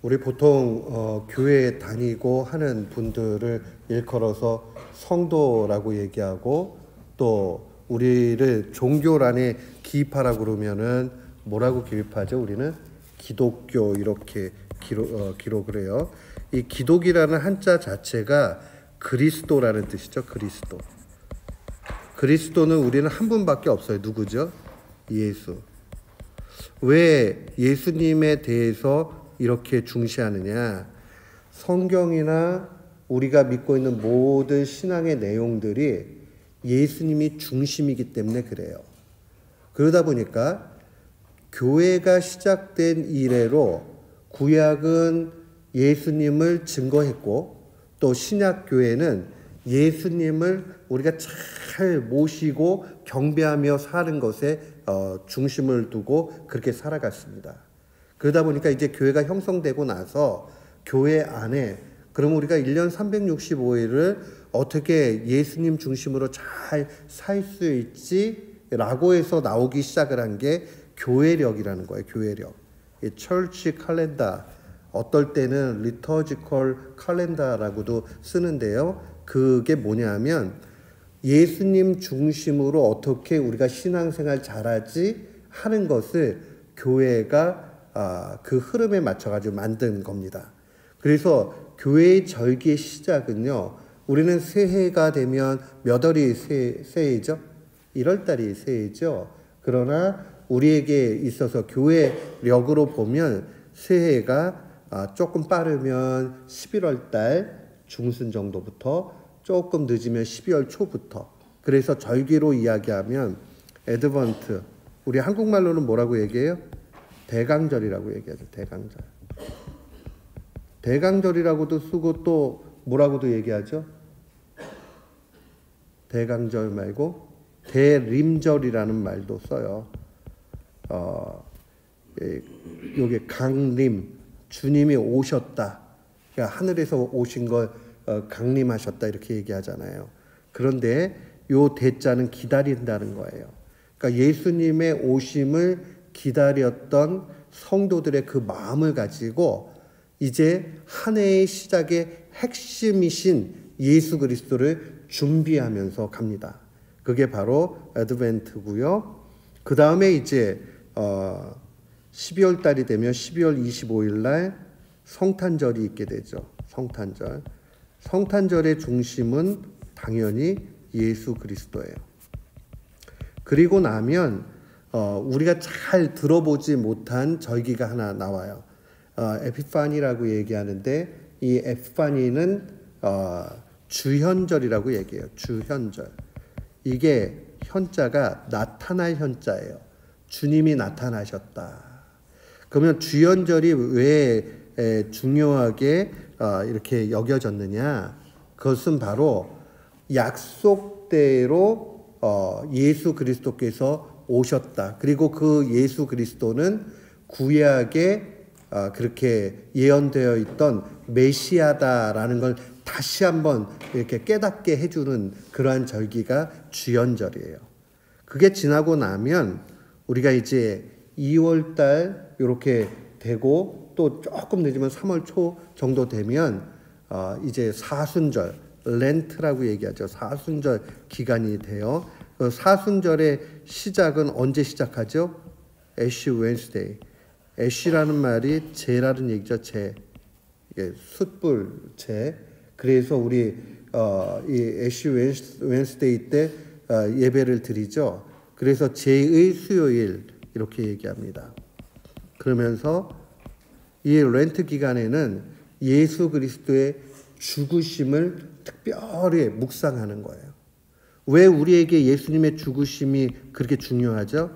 우리 보통 교회에 다니고 하는 분들을 일컬어서 성도라고 얘기하고, 또 우리를 종교란에 기입하라고 그러면은 뭐라고 기입하죠? 우리는 기독교 이렇게 기록을 해요. 이 기독이라는 한자 자체가 그리스도라는 뜻이죠. 그리스도. 그리스도는 우리는 한 분밖에 없어요. 누구죠? 예수. 왜 예수님에 대해서 이렇게 중시하느냐? 성경이나 우리가 믿고 있는 모든 신앙의 내용들이 예수님이 중심이기 때문에 그래요. 그러다 보니까 교회가 시작된 이래로 구약은 예수님을 증거했고, 또 신약 교회는 예수님을 우리가 잘 모시고 경배하며 사는 것에 중심을 두고 그렇게 살아갔습니다. 그러다 보니까 이제 교회가 형성되고 나서 교회 안에, 그럼 우리가 1년 365일을 어떻게 예수님 중심으로 잘 살 수 있지라고 해서 나오기 시작을 한 게 교회력이라는 거예요. 교회력. 이 철치 칼렌더, 어떨 때는 리터지컬 칼렌더라고도 쓰는데요. 그게 뭐냐면 예수님 중심으로 어떻게 우리가 신앙생활 잘하지 하는 것을 교회가 그 흐름에 맞춰가지고 만든 겁니다. 그래서 교회의 절기의 시작은요, 우리는 새해가 되면 몇 월이 새해죠? 1월달이 새해죠. 그러나 우리에게 있어서 교회력으로 보면 새해가 조금 빠르면 11월달 중순 정도부터, 조금 늦으면 12월 초부터. 그래서 절기로 이야기하면 애드번트, 우리 한국말로는 뭐라고 얘기해요? 대강절이라고 얘기하죠. 대강절. 대강절이라고도 쓰고 또 뭐라고도 얘기하죠? 대강절 말고 대림절이라는 말도 써요. 요게 강림, 주님이 오셨다. 그러니까 하늘에서 오신 걸 강림하셨다 이렇게 얘기하잖아요. 그런데 요 대자는 기다린다는 거예요. 그러니까 예수님의 오심을 기다렸던 성도들의 그 마음을 가지고 이제 한 해의 시작의 핵심이신 예수 그리스도를 준비하면서 갑니다. 그게 바로 애드벤트고요. 그 다음에 이제 12월 달이 되면 12월 25일 날 성탄절이 있게 되죠. 성탄절. 성탄절의 중심은 당연히 예수 그리스도예요. 그리고 나면 우리가 잘 들어보지 못한 절기가 하나 나와요. 에피파니라고 얘기하는데, 이 에피파니는 주현절이라고 얘기해요. 주현절. 이게 현자가 나타날 현자예요. 주님이 나타나셨다. 그러면 주현절이 왜 중요하게 이렇게 여겨졌느냐? 그것은 바로 약속대로 예수 그리스도께서 오셨다. 그리고 그 예수 그리스도는 구약에 그렇게 예언되어 있던 메시아다라는 걸 다시 한번 이렇게 깨닫게 해주는 그러한 절기가 주현절이에요. 그게 지나고 나면 우리가 이제 2월달 이렇게 되고, 또 조금 늦으면 3월 초 정도 되면 이제 사순절, 렌트라고 얘기하죠. 사순절 기간이 돼요. 그 사순절의 시작은 언제 시작하죠? 애쉬 웬스데이. 애쉬라는 말이 재라는 얘기죠. 재. 숯불 재. 그래서 우리 이 애쉬 웬스데이 때 예배를 드리죠. 그래서 제2 수요일 이렇게 얘기합니다. 그러면서 이 렌트 기간에는 예수 그리스도의 죽으심을 특별히 묵상하는 거예요. 왜 우리에게 예수님의 죽으심이 그렇게 중요하죠?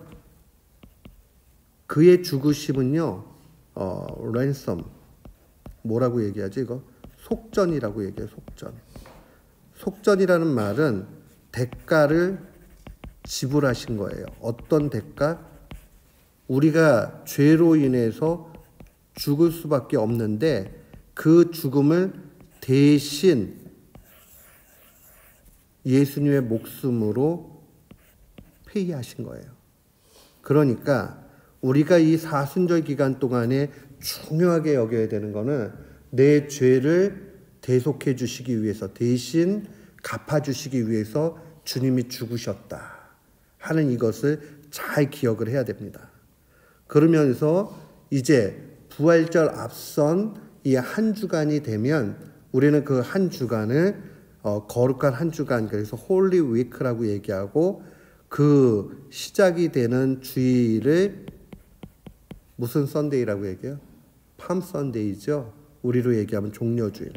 그의 죽으심은요, 랜섬, 뭐라고 얘기하지 이거? 속전이라고 얘기해요. 속전. 속전이라는 말은 대가를 지불하신 거예요. 어떤 대가? 우리가 죄로 인해서 죽을 수밖에 없는데 그 죽음을 대신 예수님의 목숨으로 페이하신 거예요. 그러니까 우리가 이 사순절 기간 동안에 중요하게 여겨야 되는 거는 내 죄를 대속해 주시기 위해서, 대신 갚아 주시기 위해서 주님이 죽으셨다 하는 이것을 잘 기억을 해야 됩니다. 그러면서 이제 부활절 앞선 이 한 주간이 되면 우리는 그 한 주간을 거룩한 한 주간, 그래서 홀리 위크라고 얘기하고, 그 시작이 되는 주일을 무슨 썬데이라고 얘기해요? 팜 썬데이죠. 우리로 얘기하면 종려주일.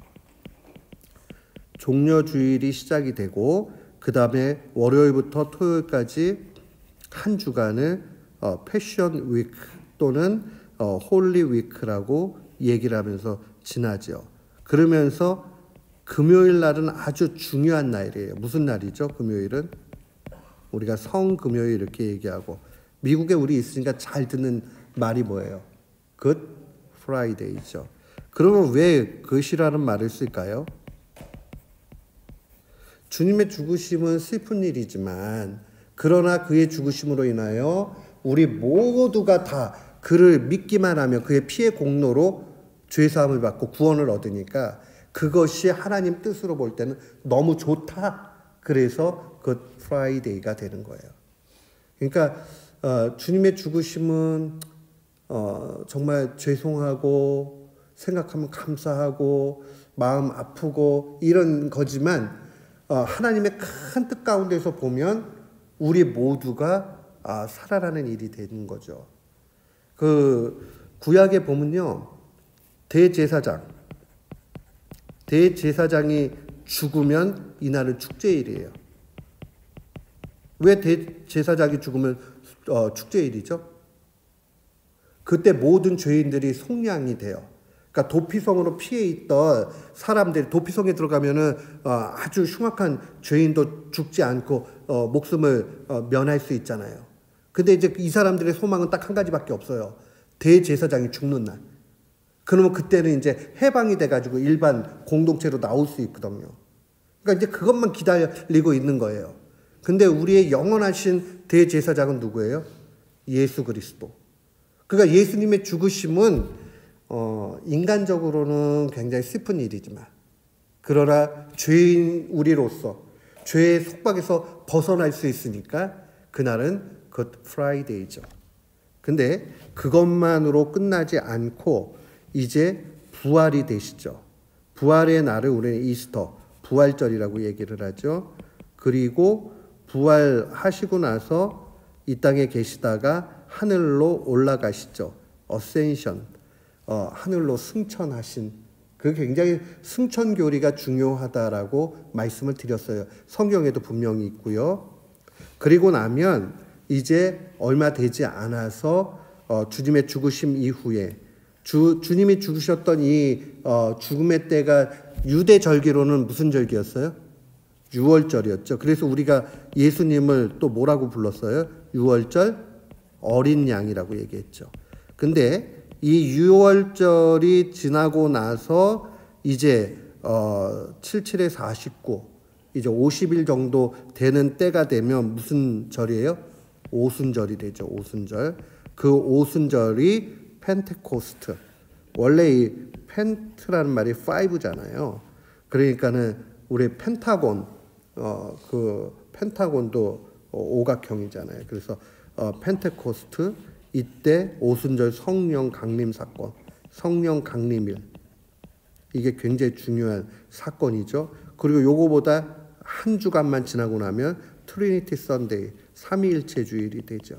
종려주일이 시작이 되고 그 다음에 월요일부터 토요일까지 한 주간을 패션 위크 또는 홀리 위크라고 얘기를 하면서 지나죠. 그러면서 금요일 날은 아주 중요한 날이에요. 무슨 날이죠? 금요일은 우리가 성금요일 이렇게 얘기하고, 미국에 우리 있으니까 잘 듣는 말이 뭐예요? 굿 프라이데이죠. 그러면 왜 굿이라는 말을 쓸까요? 주님의 죽으심은 슬픈 일이지만, 그러나 그의 죽으심으로 인하여 우리 모두가 다 그를 믿기만 하면 그의 피의 공로로 죄사함을 받고 구원을 얻으니까 그것이 하나님 뜻으로 볼 때는 너무 좋다. 그래서 굿 프라이데이가 되는 거예요. 그러니까 주님의 죽으심은 정말 죄송하고 생각하면 감사하고 마음 아프고 이런 거지만, 하나님의 큰 뜻 가운데서 보면 우리 모두가 살아나는 일이 되는 거죠. 그 구약에 보면요, 대제사장이 죽으면 이날은 축제일이에요. 왜 대제사장이 죽으면 축제일이죠? 그때 모든 죄인들이 속량이 돼요. 그러니까 도피성으로 피해 있던 사람들이, 도피성에 들어가면은 아주 흉악한 죄인도 죽지 않고 목숨을 면할 수 있잖아요. 근데 이제 이 사람들의 소망은 딱 한 가지밖에 없어요. 대제사장이 죽는 날. 그러면 그때는 이제 해방이 돼가지고 일반 공동체로 나올 수 있거든요. 그러니까 이제 그것만 기다리고 있는 거예요. 근데 우리의 영원하신 대제사장은 누구예요? 예수 그리스도. 그러니까 예수님의 죽으심은 인간적으로는 굉장히 슬픈 일이지만, 그러나 죄인 우리로서 죄의 속박에서 벗어날 수 있으니까 그날은 굿 프라이데이죠. 근데 그것만으로 끝나지 않고 이제 부활이 되시죠. 부활의 날을 우리는 이스터, 부활절이라고 얘기를 하죠. 그리고 부활하시고 나서 이 땅에 계시다가 하늘로 올라가시죠. 어센션, 하늘로 승천하신, 그 굉장히 승천교리가 중요하다라고 말씀을 드렸어요. 성경에도 분명히 있고요. 그리고 나면 이제 얼마 되지 않아서 주님의 죽으심 이후에 주님이 죽으셨던 이 죽음의 때가 유대 절기로는 무슨 절기였어요? 유월절이었죠. 그래서 우리가 예수님을 또 뭐라고 불렀어요? 유월절 어린 양이라고 얘기했죠. 근데 이 유월절이 지나고 나서 이제 77에 49, 이제 50일 정도 되는 때가 되면 무슨 절이에요? 오순절이 되죠. 오순절. 그 오순절이 펜테코스트. 원래 이 펜트라는 말이 5잖아요. 그러니까는 우리 펜타곤, 그 펜타곤도 오각형이잖아요. 그래서 펜테코스트, 이때 오순절 성령 강림 사건, 성령 강림일, 이게 굉장히 중요한 사건이죠. 그리고 요거보다 한 주간만 지나고 나면 트리니티 선데이, 삼위일체 주일이 되죠.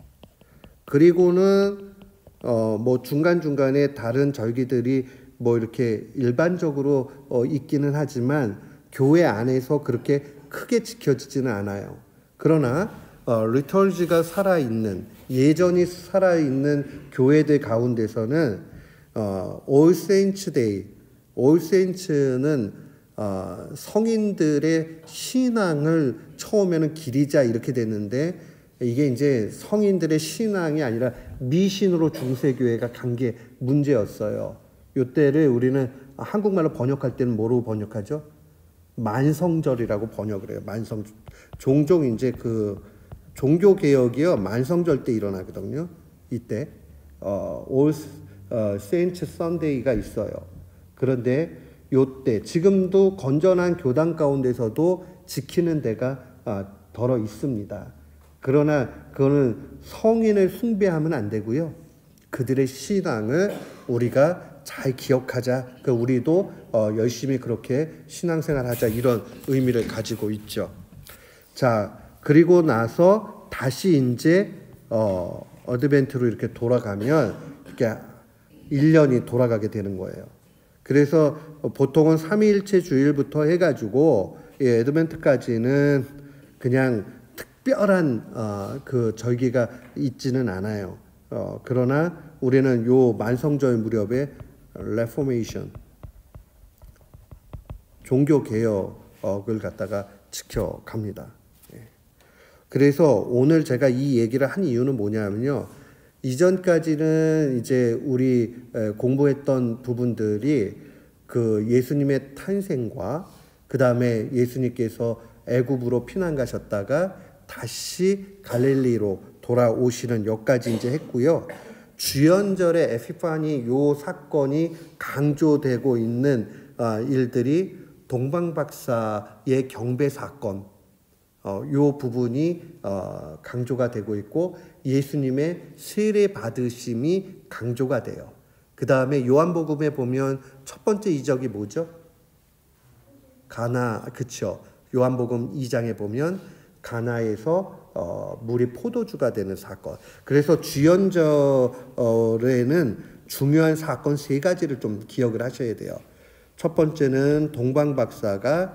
그리고는 뭐 중간중간에 다른 절기들이 뭐 이렇게 일반적으로 있기는 하지만 교회 안에서 그렇게 크게 지켜지지는 않아요. 그러나 리터지가 살아있는, 예전이 살아있는 교회들 가운데서는 All Saints Day, All Saints는 성인들의 신앙을 처음에는 기리자 이렇게 됐는데, 이게 이제 성인들의 신앙이 아니라 미신으로 중세교회가 간 게 문제였어요. 이때를 우리는 한국말로 번역할 때는 뭐로 번역하죠? 만성절이라고 번역을 해요. 종종 이제 그 종교개혁이요, 만성절 때 일어나거든요. 이때 All Saints Sunday가 있어요. 그런데 요때 지금도 건전한 교단 가운데서도 지키는 데가 덜어 있습니다. 그러나 그거는 성인을 숭배하면 안 되고요. 그들의 신앙을 우리가 잘 기억하자. 우리도 열심히 그렇게 신앙생활하자, 이런 의미를 가지고 있죠. 자, 그리고 나서 다시 이제 어드벤트로 이렇게 돌아가면 이렇게 1년이 돌아가게 되는 거예요. 그래서 보통은 삼위일체 주일부터 해가지고 어드벤트까지는 그냥 특별한 그 절기가 있지는 않아요. 그러나 우리는 요 만성절 무렵에 레포메이션, 종교 개혁을 갖다가 지켜갑니다. 그래서 오늘 제가 이 얘기를 한 이유는 뭐냐면요. 이전까지는 이제 우리 공부했던 부분들이 그 예수님의 탄생과 그 다음에 예수님께서 애굽으로 피난 가셨다가 다시 갈릴리로 돌아오시는 여기까지 이제 했고요. 주연절의 에피파니 요 사건이 강조되고 있는 일들이 동방박사의 경배 사건, 요 부분이 강조가 되고 있고 예수님의 세례 받으심이 강조가 돼요. 그 다음에 요한복음에 보면 첫 번째 이적이 뭐죠? 가나, 그쵸? 요한복음 2장에 보면 가나에서 물이 포도주가 되는 사건. 그래서 주연절에는 중요한 사건 3가지를 좀 기억을 하셔야 돼요. 첫 번째는 동방박사가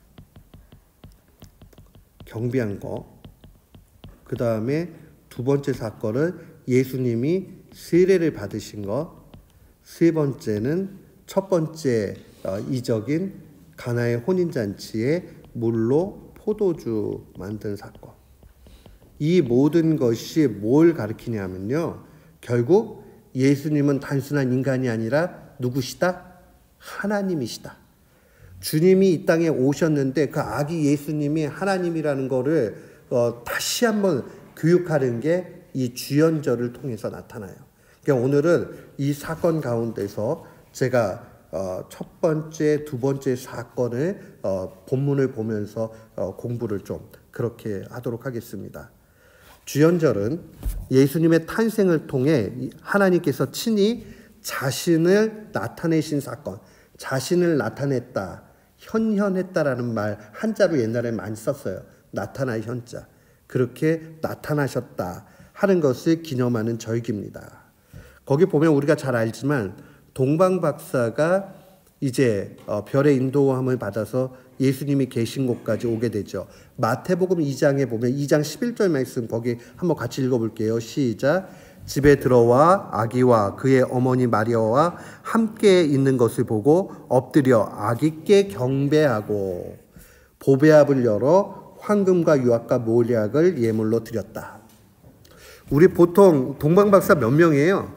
경배한 거. 그 다음에 두 번째 사건은 예수님이 세례를 받으신 거. 세 번째는 첫 번째 이적인 가나의 혼인잔치에 물로 포도주 만든 사건. 이 모든 것이 뭘 가리키냐면요. 결국 예수님은 단순한 인간이 아니라 누구시다? 하나님이시다. 주님이 이 땅에 오셨는데 그 아기 예수님이 하나님이라는 거를 다시 한번 교육하는 게 이 주연절을 통해서 나타나요. 그러니까 오늘은 이 사건 가운데서 제가 첫 번째, 두 번째 사건을 본문을 보면서 공부를 좀 그렇게 하도록 하겠습니다. 주연절은 예수님의 탄생을 통해 하나님께서 친히 자신을 나타내신 사건, 자신을 나타냈다, 현현했다라는 말 한자로 옛날에 많이 썼어요. 나타날 현자. 그렇게 나타나셨다 하는 것을 기념하는 절기입니다. 거기 보면 우리가 잘 알지만 동방박사가 이제 별의 인도함을 받아서 예수님이 계신 곳까지 오게 되죠. 마태복음 2장에 보면 2장 11절 말씀 거기 한번 같이 읽어볼게요. 시작. 집에 들어와 아기와 그의 어머니 마리아와 함께 있는 것을 보고 엎드려 아기께 경배하고 보배압을 열어 황금과 유압과 몰약을 예물로 드렸다. 우리 보통 동방박사 몇 명이에요?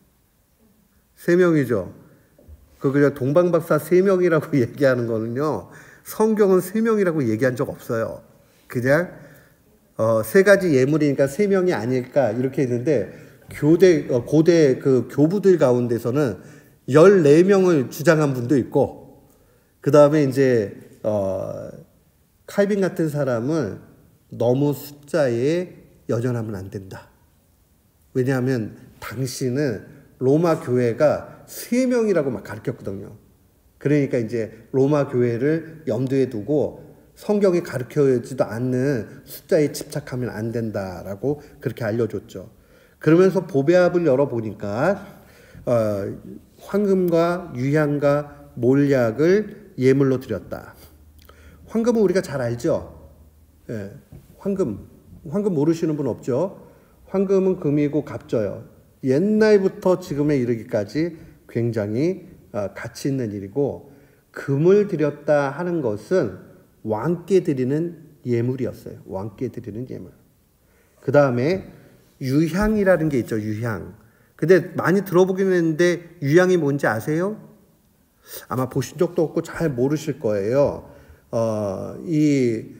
3명이죠. 그냥 동방박사 3명이라고 얘기하는 거는요. 성경은 3명이라고 얘기한 적 없어요. 그냥 3가지 예물이니까 3명이 아닐까 이렇게 했는데 고대 그 교부들 가운데서는 14명을 주장한 분도 있고, 그 다음에 이제 칼빈 같은 사람은 너무 숫자에 연연하면 안 된다. 왜냐하면 당시는 로마 교회가 3명이라고 막 가르쳤거든요. 그러니까 이제 로마 교회를 염두에 두고 성경이 가르쳐지도 않는 숫자에 집착하면 안 된다라고 그렇게 알려줬죠. 그러면서 보배압을 열어보니까 황금과 유향과 몰약을 예물로 드렸다. 황금은 우리가 잘 알죠? 예, 황금 모르시는 분 없죠? 황금은 금이고 갑져요. 옛날부터 지금에 이르기까지 굉장히 가치 있는 일이고, 금을 드렸다 하는 것은 왕께 드리는 예물이었어요. 왕께 드리는 예물. 그 다음에 유향이라는 게 있죠. 유향. 근데 많이 들어보긴 했는데 유향이 뭔지 아세요? 아마 보신 적도 없고 잘 모르실 거예요.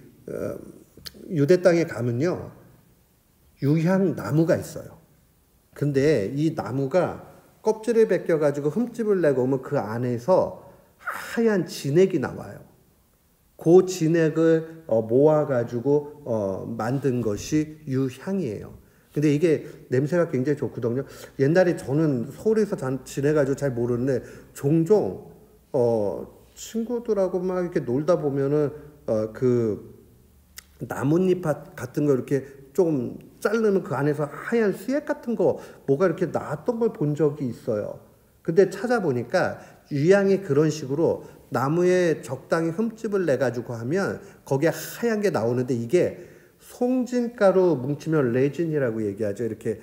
유대 땅에 가면요. 유향 나무가 있어요. 근데 이 나무가 껍질을 벗겨가지고 흠집을 내고 오면 그 안에서 하얀 진액이 나와요. 그 진액을 모아가지고 만든 것이 유향이에요. 근데 이게 냄새가 굉장히 좋거든요. 옛날에 저는 서울에서 지내가지고 잘 모르는데 종종 친구들하고 막 이렇게 놀다 보면은 그 나뭇잎 같은 거 이렇게 좀 자르면 그 안에서 하얀 수액 같은 거 뭐가 이렇게 나왔던 걸 본 적이 있어요. 근데 찾아보니까 유향이 그런 식으로 나무에 적당히 흠집을 내 가지고 하면 거기에 하얀 게 나오는데 이게 송진가루 뭉치면 레진이라고 얘기하죠. 이렇게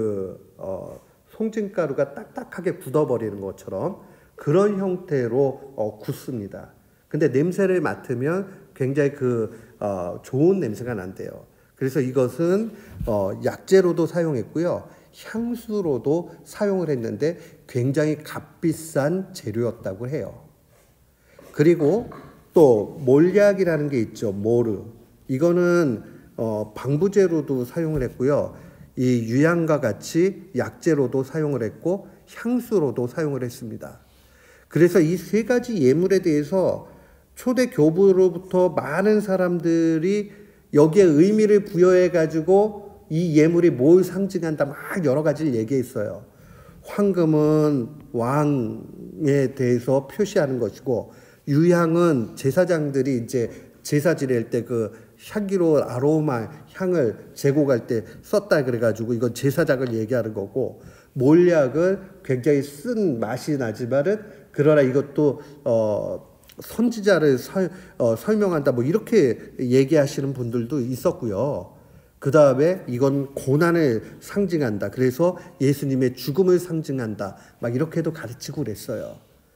송진가루가 딱딱하게 굳어버리는 것처럼 그런 형태로 굳습니다. 근데 냄새를 맡으면 굉장히 좋은 냄새가 난대요. 그래서 이것은 약재로도 사용했고요. 향수로도 사용을 했는데 굉장히 값비싼 재료였다고 해요. 그리고 또 몰약이라는 게 있죠. 모르. 이거는 방부제로도 사용을 했고요. 이 유향과 같이 약재로도 사용을 했고 향수로도 사용을 했습니다. 그래서 이 세 가지 예물에 대해서 초대 교부로부터 많은 사람들이 여기에 의미를 부여해 가지고 이 예물이 뭘 상징한다 막 여러 가지를 얘기했어요. 황금은 왕에 대해서 표시하는 것이고 유향은 제사장들이 이제 제사 지낼 때 향기로운 아로마 향을 제공할 때 썼다 그래가지고 이건 제사장을 얘기하는 거고 몰약은 굉장히 쓴 맛이 나지만은 그러나 이것도 선지자를 설명한다 뭐 이렇게 얘기하시는 분들도 있었고요. 그 다음에 이건 고난을 상징한다. 그래서 예수님의 죽음을 상징한다. 막 이렇게도 가르치고 그랬어요.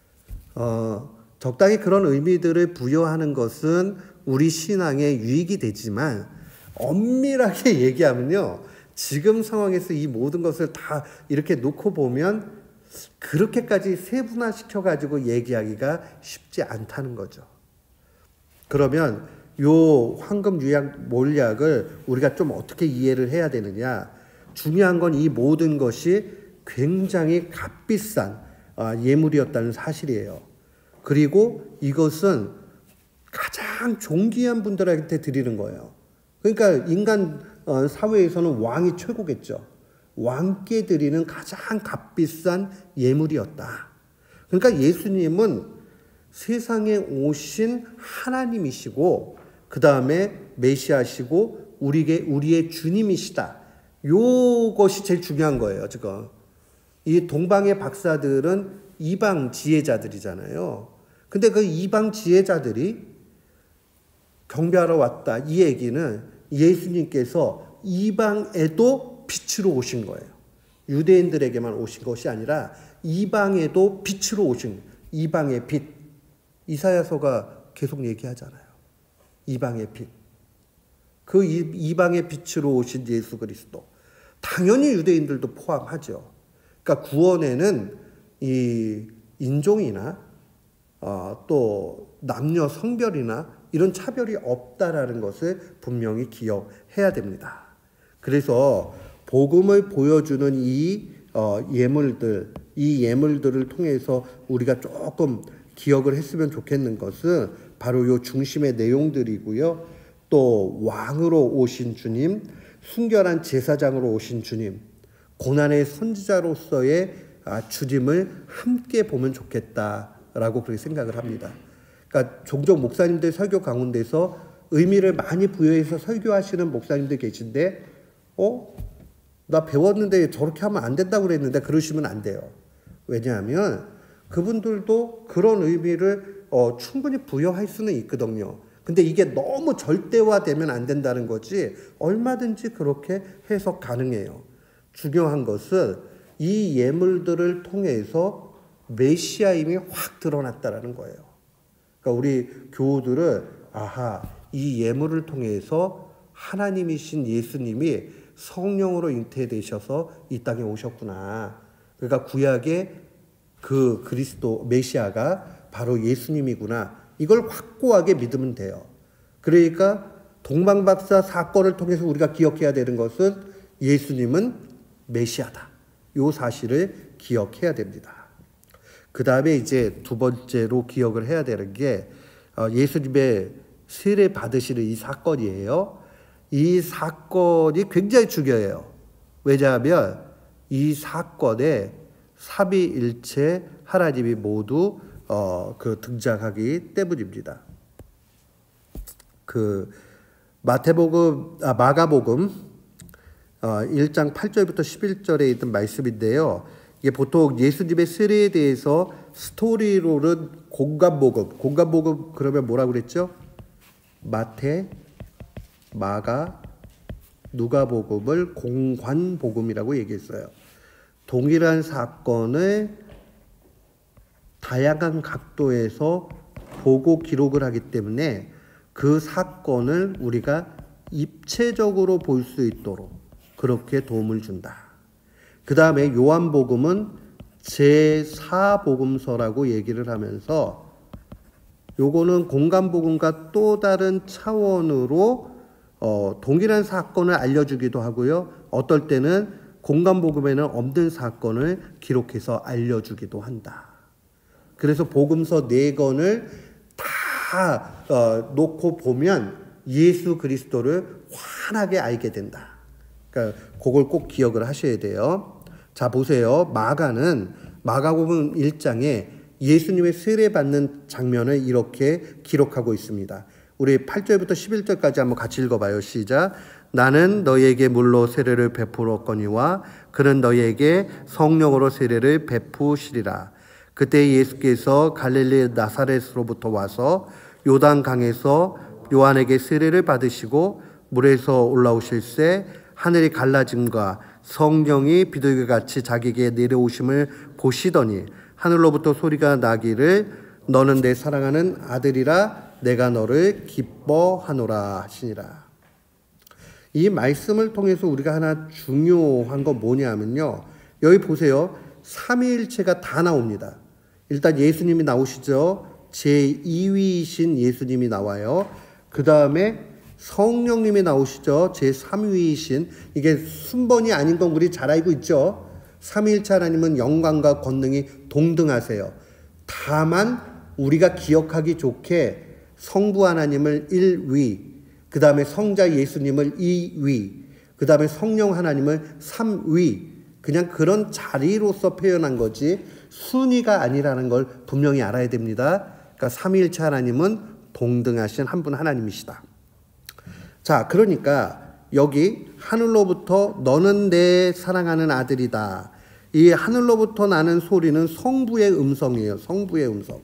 적당히 그런 의미들을 부여하는 것은 우리 신앙에 유익이 되지만 엄밀하게 얘기하면요. 지금 상황에서 이 모든 것을 다 이렇게 놓고 보면 그렇게까지 세분화시켜가지고 얘기하기가 쉽지 않다는 거죠. 그러면 요 황금 유향 몰약을 우리가 좀 어떻게 이해를 해야 되느냐. 중요한 건 이 모든 것이 굉장히 값비싼 예물이었다는 사실이에요. 그리고 이것은 가장 존귀한 분들한테 드리는 거예요. 그러니까 인간 사회에서는 왕이 최고겠죠. 왕께 드리는 가장 값비싼 예물이었다. 그러니까 예수님은 세상에 오신 하나님이시고 그 다음에 메시아시고 우리의 주님이시다. 요것이 제일 중요한 거예요. 지금 이 동방의 박사들은 이방 지혜자들이잖아요. 근데 그 이방 지혜자들이 경배하러 왔다. 이 얘기는 예수님께서 이방에도 빛으로 오신 거예요. 유대인들에게만 오신 것이 아니라 이방에도 빛으로 오신 이방의 빛. 이사야서가 계속 얘기하잖아요. 이방의 빛. 그 이방의 빛으로 오신 예수 그리스도. 당연히 유대인들도 포함하죠. 그러니까 구원에는 이 인종이나 또 남녀 성별이나 이런 차별이 없다라는 것을 분명히 기억해야 됩니다. 그래서 복음을 보여주는 이 예물들을 통해서 우리가 조금 기억을 했으면 좋겠는 것은 바로 요 중심의 내용들이고요. 또 왕으로 오신 주님, 순결한 제사장으로 오신 주님, 고난의 선지자로서의 주님을 함께 보면 좋겠다라고 그렇게 생각을 합니다. 그러니까 종종 목사님들 설교 가운데서 의미를 많이 부여해서 설교하시는 목사님들 계신데 나 배웠는데 저렇게 하면 안 된다고 그랬는데 그러시면 안 돼요. 왜냐하면 그분들도 그런 의미를 충분히 부여할 수는 있거든요. 근데 이게 너무 절대화되면 안 된다는 거지 얼마든지 그렇게 해석 가능해요. 중요한 것은 이 예물들을 통해서 메시아임이 확 드러났다라는 거예요. 그러니까 우리 교우들은 이 예물을 통해서 하나님이신 예수님이 성령으로 잉태되셔서 이 땅에 오셨구나. 그러니까 구약의 그 그리스도 메시아가 바로 예수님이구나. 이걸 확고하게 믿으면 돼요. 그러니까 동방박사 사건을 통해서 우리가 기억해야 되는 것은 예수님은 메시아다. 요 사실을 기억해야 됩니다. 그 다음에 이제 두 번째로 기억을 해야 되는 게 예수님의 세례 받으시는 이 사건이에요. 이 사건이 굉장히 중요해요. 왜냐하면 이 사건에 삼위일체 하나님이 모두 등장하기 때문입니다. 마가복음 1장 8절부터 11절에 있는 말씀인데요. 이게 보통 예수님의 세례에 대해서 스토리로는 공간복음 그러면 뭐라고 그랬죠? 마태, 마가, 누가복음을 공관복음이라고 얘기했어요. 동일한 사건을 다양한 각도에서 보고 기록을 하기 때문에 그 사건을 우리가 입체적으로 볼 수 있도록 그렇게 도움을 준다. 그 다음에 요한복음은 제4복음서라고 얘기를 하면서 요거는 공간복음과 또 다른 차원으로 동일한 사건을 알려주기도 하고요. 어떨 때는 공간복음에는 없는 사건을 기록해서 알려주기도 한다. 그래서 복음서 4권을 다 놓고 보면 예수 그리스도를 환하게 알게 된다. 그러니까 그걸 꼭 기억을 하셔야 돼요. 자, 보세요. 마가복음 1장에 예수님의 세례받는 장면을 이렇게 기록하고 있습니다. 우리 8절부터 11절까지 한번 같이 읽어봐요. 시작. 나는 너희에게 물로 세례를 베풀었거니와 그는 너희에게 성령으로 세례를 베푸시리라. 그때 예수께서 갈릴리 나사렛으로부터 와서 요단강에서 요한에게 세례를 받으시고 물에서 올라오실새 하늘이 갈라짐과 성령이 비둘기같이 자기에게 내려오심을 보시더니 하늘로부터 소리가 나기를 너는 내 사랑하는 아들이라 내가 너를 기뻐하노라 하시니라. 이 말씀을 통해서 우리가 하나 중요한 건 뭐냐면요. 여기 보세요. 삼위일체가 다 나옵니다. 일단 예수님이 나오시죠. 제2위이신 예수님이 나와요. 그 다음에 성령님이 나오시죠. 제3위이신, 이게 순번이 아닌 건 우리 잘 알고 있죠. 삼위일체 하나님은 영광과 권능이 동등하세요. 다만 우리가 기억하기 좋게 성부 하나님을 1위, 그 다음에 성자 예수님을 2위, 그 다음에 성령 하나님을 3위, 그냥 그런 자리로서 표현한 거지 순위가 아니라는 걸 분명히 알아야 됩니다. 그러니까 삼위일체 하나님은 동등하신 한 분 하나님이시다. 자, 그러니까 여기 하늘로부터 너는 내 사랑하는 아들이다. 이 하늘로부터 나는 소리는 성부의 음성이에요. 성부의 음성.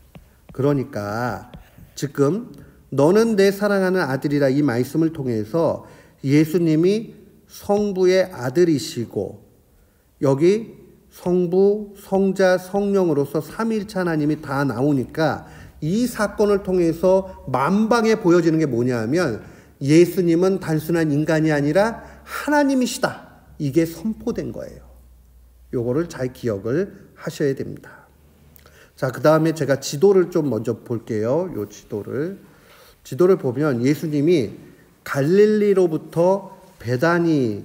그러니까 지금 너는 내 사랑하는 아들이라 이 말씀을 통해서 예수님이 성부의 아들이시고 여기 성부, 성자, 성령으로서 삼위일체 하나님이 다 나오니까 이 사건을 통해서 만방에 보여지는 게 뭐냐 하면 예수님은 단순한 인간이 아니라 하나님이시다. 이게 선포된 거예요. 요거를 잘 기억을 하셔야 됩니다. 자, 그 다음에 제가 지도를 좀 먼저 볼게요. 요 지도를 보면 예수님이 갈릴리로부터 베다니로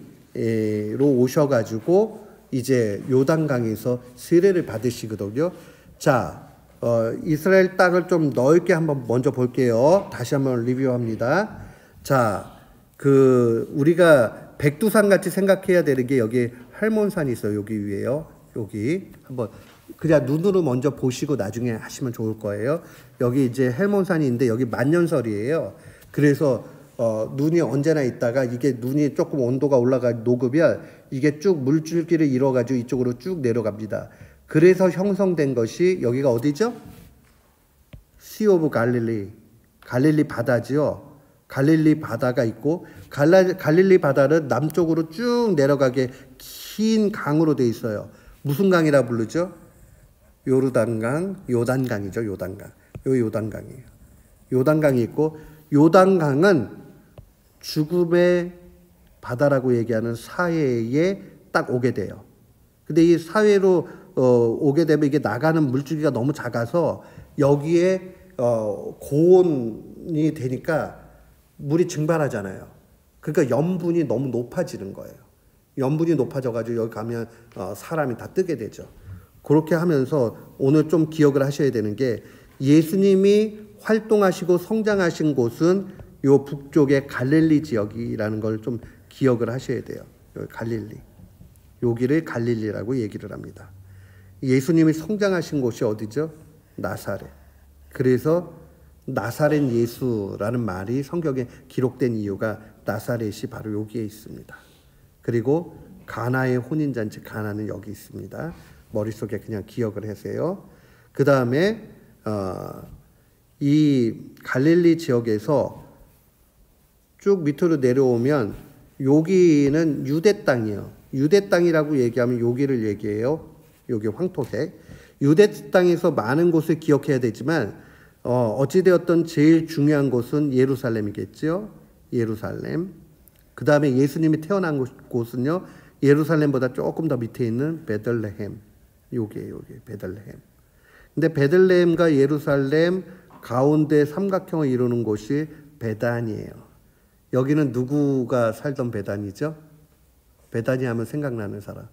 오셔가지고 이제 요단강에서 세례를 받으시거든요. 자, 이스라엘 땅을 좀 넓게 한번 먼저 볼게요. 다시 한번 리뷰합니다. 자, 우리가 백두산 같이 생각해야 되는 게 여기 할몬산이 있어요. 여기 위에요. 여기 한번 그냥 눈으로 먼저 보시고 나중에 하시면 좋을 거예요. 여기 이제 헬몬산이 있는데 여기 만년설이에요. 그래서 눈이 언제나 있다가 이게 눈이 조금 온도가 올라가 녹으면 이게 쭉 물줄기를 이뤄가지고 이쪽으로 쭉 내려갑니다. 그래서 형성된 것이 여기가 어디죠? 시 오브 갈릴리, 갈릴리 바다지요. 갈릴리 바다가 있고 갈릴리 바다는 남쪽으로 쭉 내려가게 긴 강으로 돼 있어요. 무슨 강이라 부르죠? 요르단강, 요단강이죠. 요단강. 요 요단강이에요. 요단강이 있고 요단강은 죽음의 바다라고 얘기하는 사해에 딱 오게 돼요. 근데 이 사해로 오게 되면 이게 나가는 물줄기가 너무 작아서 여기에 고온이 되니까 물이 증발하잖아요. 그러니까 염분이 너무 높아지는 거예요. 염분이 높아져가지고 여기 가면 사람이 다 뜨게 되죠. 그렇게 하면서 오늘 좀 기억을 하셔야 되는 게 예수님이 활동하시고 성장하신 곳은 요 북쪽의 갈릴리 지역이라는 걸 좀 기억을 하셔야 돼요. 여기 갈릴리. 여기를 갈릴리라고 얘기를 합니다. 예수님이 성장하신 곳이 어디죠? 나사렛. 그래서 나사렛 예수라는 말이 성경에 기록된 이유가 나사렛이 바로 여기에 있습니다. 그리고 가나의 혼인잔치, 가나는 여기 있습니다. 머릿속에 그냥 기억을 하세요. 그 다음에 이 갈릴리 지역에서 쭉 밑으로 내려오면 여기는 유대 땅이에요. 유대 땅이라고 얘기하면 여기를 얘기해요. 여기 황토색. 유대 땅에서 많은 곳을 기억해야 되지만 어찌되었던 제일 중요한 곳은 예루살렘이겠죠. 예루살렘. 그 다음에 예수님이 태어난 곳은요. 예루살렘보다 조금 더 밑에 있는 베들레헴. 여기 베들레헴. 근데 베들레헴과 예루살렘 가운데 삼각형을 이루는 곳이 베단이에요. 여기는 누구가 살던 베단이죠? 베단이 하면 생각나는 사람.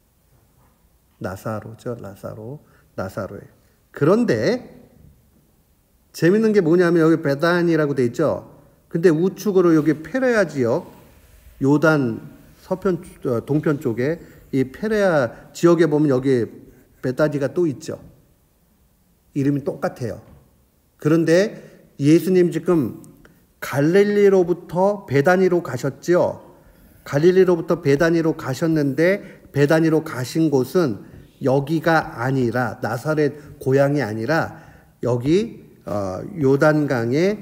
나사로죠. 나사로예요. 그런데 재밌는 게 뭐냐면 여기 베단이라고 돼 있죠. 근데 우측으로 여기 페레아 지역, 요단 서편 동편 쪽에 이 페레아 지역에 보면 여기 베다니가 또 있죠. 이름이 똑같아요. 그런데 예수님 지금 갈릴리로부터 베다니로 가셨죠. 갈릴리로부터 베다니로 가셨는데 베다니로 가신 곳은 여기가 아니라 나사렛 고향이 아니라 여기 요단강의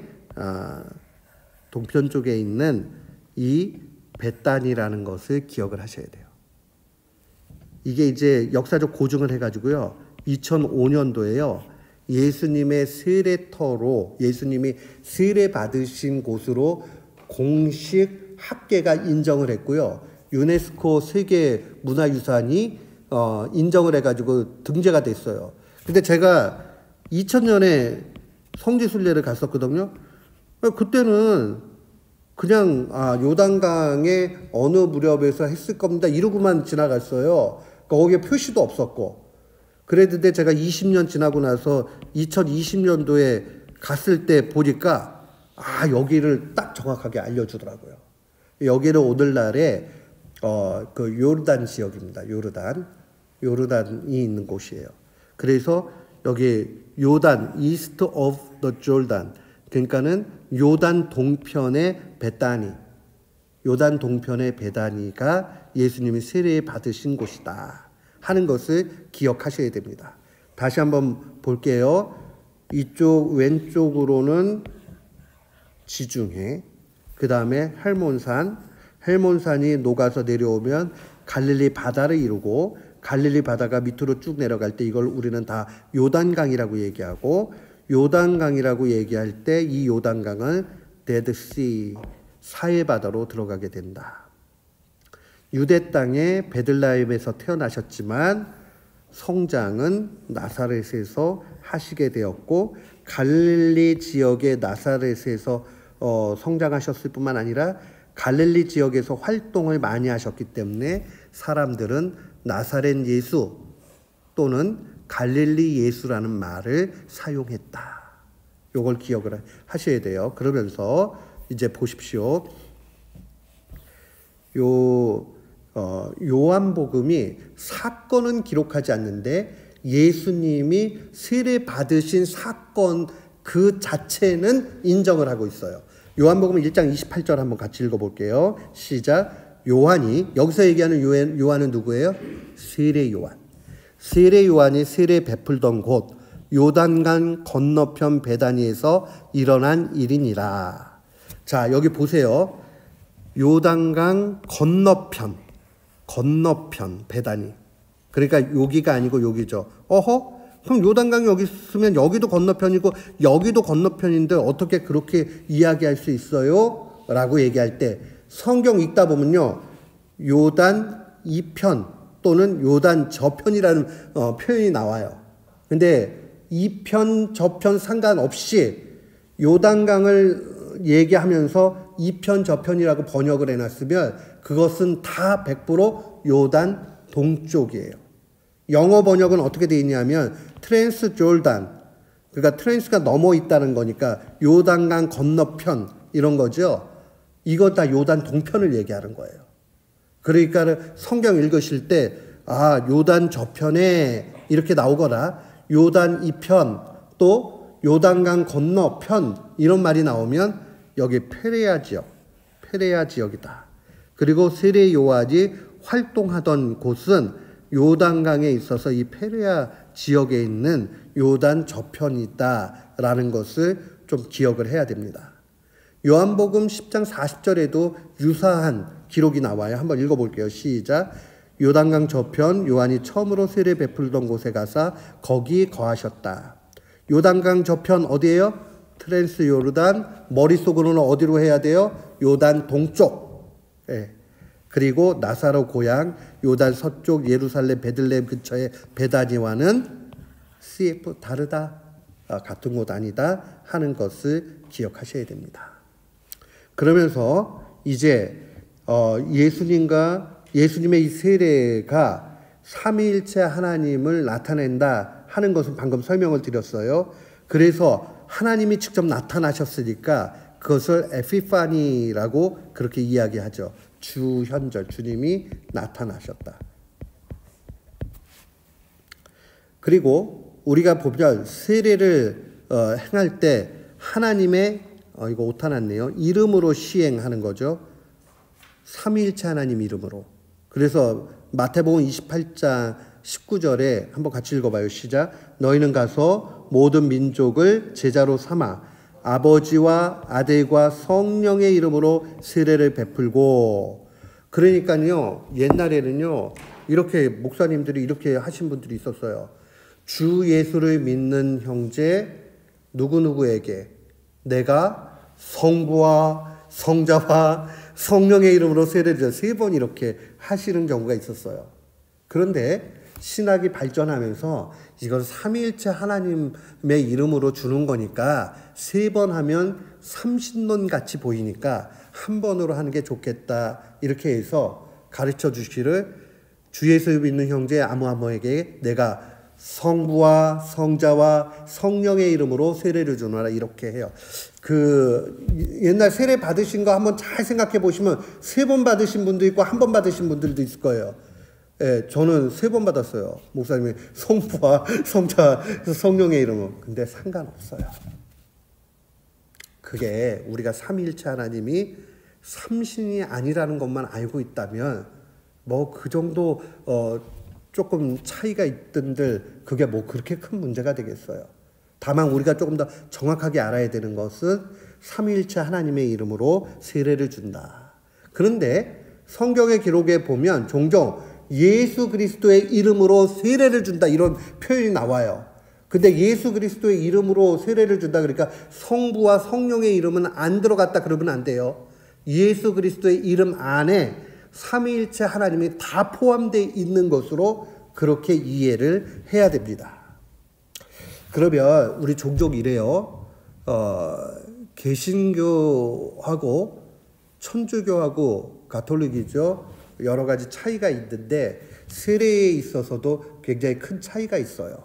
동편 쪽에 있는 이 베다니라는 것을 기억을 하셔야 돼요. 이게 이제 역사적 고증을 해가지고요. 2005년도에요. 예수님의 세례터로 예수님이 세례 받으신 곳으로 공식 학계가 인정을 했고요. 유네스코 세계 문화유산이 인정을 해가지고 등재가 됐어요. 근데 제가 2000년에 성지순례를 갔었거든요. 그때는 그냥 요단강의 어느 무렵에서 했을 겁니다. 이러고만 지나갔어요. 거기에 표시도 없었고. 그랬는데 제가 20년 지나고 나서 2020년도에 갔을 때 보니까 여기를 딱 정확하게 알려주더라고요. 여기는 오늘날의 그 요르단 지역입니다. 요르단이 있는 곳이에요. 그래서 여기 요단, east of the Jordan, 그러니까는 요단 동편의 베다니, 요단 동편의 베다니가 예수님이 세례 받으신 곳이다 하는 것을 기억하셔야 됩니다. 다시 한번 볼게요. 이쪽 왼쪽으로는 지중해, 그 다음에 헬몬산이 녹아서 내려오면 갈릴리 바다를 이루고 갈릴리 바다가 밑으로 쭉 내려갈 때 이걸 우리는 다 요단강이라고 얘기하고 요단강이라고 얘기할 때 이 요단강은 데드시, 사해바다로 들어가게 된다. 유대 땅의 베들레헴에서 태어나셨지만 성장은 나사렛에서 하시게 되었고 갈릴리 지역의 나사렛에서 성장하셨을 뿐만 아니라 갈릴리 지역에서 활동을 많이 하셨기 때문에 사람들은 나사렛 예수 또는 갈릴리 예수라는 말을 사용했다. 요걸 기억을 하셔야 돼요. 그러면서 이제 보십시오. 요한복음이 사건은 기록하지 않는데 예수님이 세례 받으신 사건 그 자체는 인정을 하고 있어요. 요한복음 1장 28절 한번 같이 읽어볼게요. 시작. 요한이, 여기서 얘기하는 요한은 누구예요? 세례 요한. 세례 요한이 세례 베풀던 곳 요단강 건너편 베다니에서 일어난 일이니라. 자, 여기 보세요. 요단강 건너편 베다니. 그러니까 여기가 아니고 여기죠. 그럼 요단강이 여기 있으면 여기도 건너편이고 여기도 건너편인데 어떻게 그렇게 이야기할 수 있어요? 라고 얘기할 때 성경 읽다 보면요. 요단 이편 또는 요단 저편이라는 표현이 나와요. 근데 이편 저편 상관없이 요단강을 얘기하면서 이편 저편이라고 번역을 해놨으면 그것은 다 100% 요단 동쪽이에요. 영어 번역은 어떻게 되어 있냐면 트랜스 졸단, 그러니까 트랜스가 넘어 있다는 거니까 요단강 건너편 이런 거죠. 이거 다 요단 동편을 얘기하는 거예요. 그러니까 성경 읽으실 때 요단 저편에 이렇게 나오거나 요단 이편 또 요단강 건너편 이런 말이 나오면 여기 페레아 지역이다. 그리고 세례 요한이 활동하던 곳은 요단강에 있어서 이 페레아 지역에 있는 요단 저편이다라는 것을 좀 기억을 해야 됩니다. 요한복음 10장 40절에도 유사한 기록이 나와요. 한번 읽어볼게요. 시작. 요단강 저편 요한이 처음으로 세례 베풀던 곳에 가서 거기 거하셨다. 요단강 저편 어디예요? 트랜스 요르단. 머릿속으로는 어디로 해야 돼요? 요단 동쪽. 예. 그리고 나사로 고향 요단 서쪽 예루살렘 베들레헴 근처의 베다니와는 CF 다르다. 같은 곳 아니다 하는 것을 기억하셔야 됩니다. 그러면서 이제 예수님의 이 세례가 삼위일체 하나님을 나타낸다 하는 것은 방금 설명을 드렸어요. 그래서 하나님이 직접 나타나셨으니까 그것을 에피파니라고 그렇게 이야기하죠. 주현절, 주님이 나타나셨다. 그리고 우리가 보면 세례를 행할 때 하나님의 이거 오타 났네요. 이름으로 시행하는 거죠. 삼위일체 하나님 이름으로. 그래서 마태복음 28장 19절에 한번 같이 읽어봐요. 시작. 너희는 가서 모든 민족을 제자로 삼아 아버지와 아들과 성령의 이름으로 세례를 베풀고. 그러니까요, 옛날에는요, 이렇게 목사님들이 이렇게 하신 분들이 있었어요. 주 예수를 믿는 형제 누구누구에게 내가 성부와 성자와 성령의 이름으로 세례를 줘. 3번 이렇게 하시는 경우가 있었어요. 그런데 신학이 발전하면서 이걸 삼위일체 하나님의 이름으로 주는 거니까 3번 하면 삼신론 같이 보이니까 한 번으로 하는 게 좋겠다. 이렇게 해서 가르쳐 주시기를 주 예수를 믿는 형제 아무에게 내가 성부와 성자와 성령의 이름으로 세례를 주노라 이렇게 해요. 옛날 세례 받으신 거 한번 잘 생각해 보시면 3번 받으신 분도 있고 1번 받으신 분들도 있을 거예요. 예, 저는 3번 받았어요. 목사님이 성부와 성자, 성령의 이름으로. 근데 상관없어요. 그게 우리가 삼위일체 하나님이 삼신이 아니라는 것만 알고 있다면 뭐 그 정도 조금 차이가 있던들 그게 뭐 그렇게 큰 문제가 되겠어요. 다만 우리가 조금 더 정확하게 알아야 되는 것은 삼위일체 하나님의 이름으로 세례를 준다. 그런데 성경의 기록에 보면 종종 예수 그리스도의 이름으로 세례를 준다 이런 표현이 나와요. 근데 예수 그리스도의 이름으로 세례를 준다 그러니까 성부와 성령의 이름은 안 들어갔다 그러면 안 돼요. 예수 그리스도의 이름 안에 삼위일체 하나님이 다 포함되어 있는 것으로 그렇게 이해를 해야 됩니다. 그러면 우리 종종 이래요. 개신교하고 천주교하고 가톨릭이죠. 여러 가지 차이가 있는데 세례에 있어서도 굉장히 큰 차이가 있어요.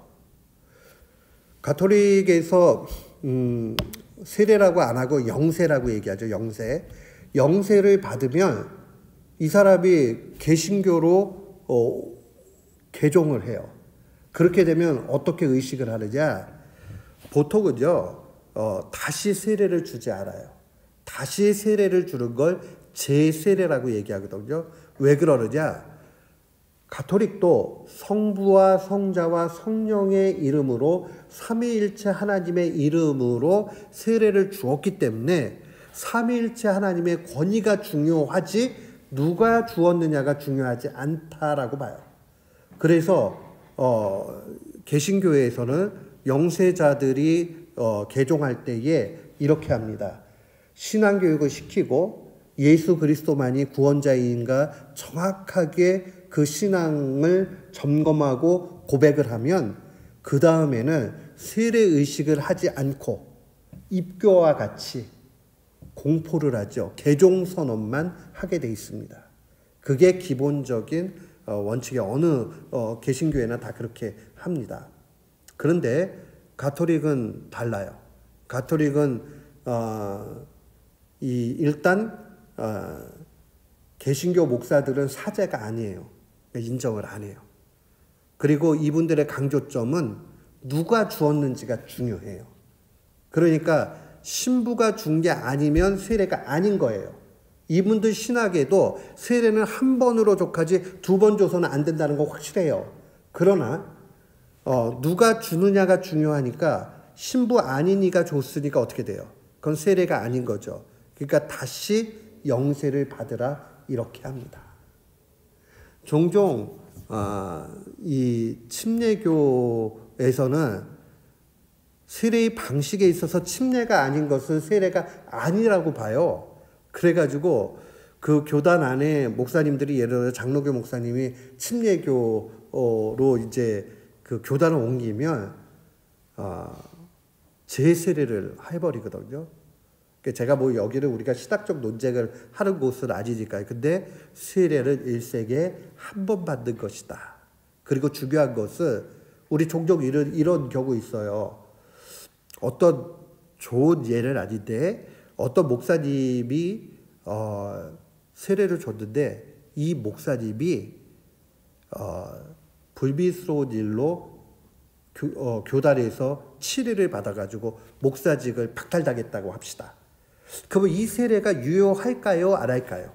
가톨릭에서 세례라고 안 하고 영세라고 얘기하죠. 영세를 받으면 이 사람이 개신교로 개종을 해요. 그렇게 되면 어떻게 의식을 하느냐? 보통은요, 다시 세례를 주지 않아요. 다시 세례를 주는 걸 재세례라고 얘기하거든요. 왜 그러느냐? 가톨릭도 성부와 성자와 성령의 이름으로 삼위일체 하나님의 이름으로 세례를 주었기 때문에 삼위일체 하나님의 권위가 중요하지 누가 주었느냐가 중요하지 않다라고 봐요. 그래서 개신교회에서는 영세자들이 개종할 때에 이렇게 합니다. 신앙교육을 시키고 예수 그리스도만이 구원자인가 정확하게 그 신앙을 점검하고 고백을 하면 그 다음에는 세례의식을 하지 않고 입교와 같이 공포를 하죠. 개종선언만 하게 돼 있습니다. 그게 기본적인 원칙이 어느 개신교회나 다 그렇게 합니다. 그런데 가톨릭은 달라요. 가톨릭은 일단 개신교 목사들은 사제가 아니에요. 인정을 안 해요. 그리고 이분들의 강조점은 누가 주었는지가 중요해요. 그러니까 신부가 준 게 아니면 세례가 아닌 거예요. 이분들 신학에도 세례는 한 번으로 족하지 두 번 줘서는 안 된다는 거 확실해요. 그러나 누가 주느냐가 중요하니까 신부 아닌 이가 줬으니까 어떻게 돼요? 그건 세례가 아닌 거죠. 그러니까 다시 영세를 받으라 이렇게 합니다. 종종 이 침례교에서는 세례의 방식에 있어서 침례가 아닌 것은 세례가 아니라고 봐요. 그래가지고 그 교단 안에 목사님들이 예를 들어 장로교 목사님이 침례교로 이제 그 교단을 옮기면 재세례를 해버리거든요. 제가 뭐 여기를 우리가 시각적 논쟁을 하는 곳은 아니니까요. 근데 세례를 1세기에 한 번 받는 것이다. 그리고 중요한 것은 우리 종종 이런 경우 있어요. 어떤 좋은 예는 아닌데 어떤 목사님이 세례를 줬는데 이 목사님이 불미스러운 일로 교단에서 치리를 받아가지고 목사직을 박탈당했다고 합시다. 그러면 이 세례가 유효할까요? 안 할까요?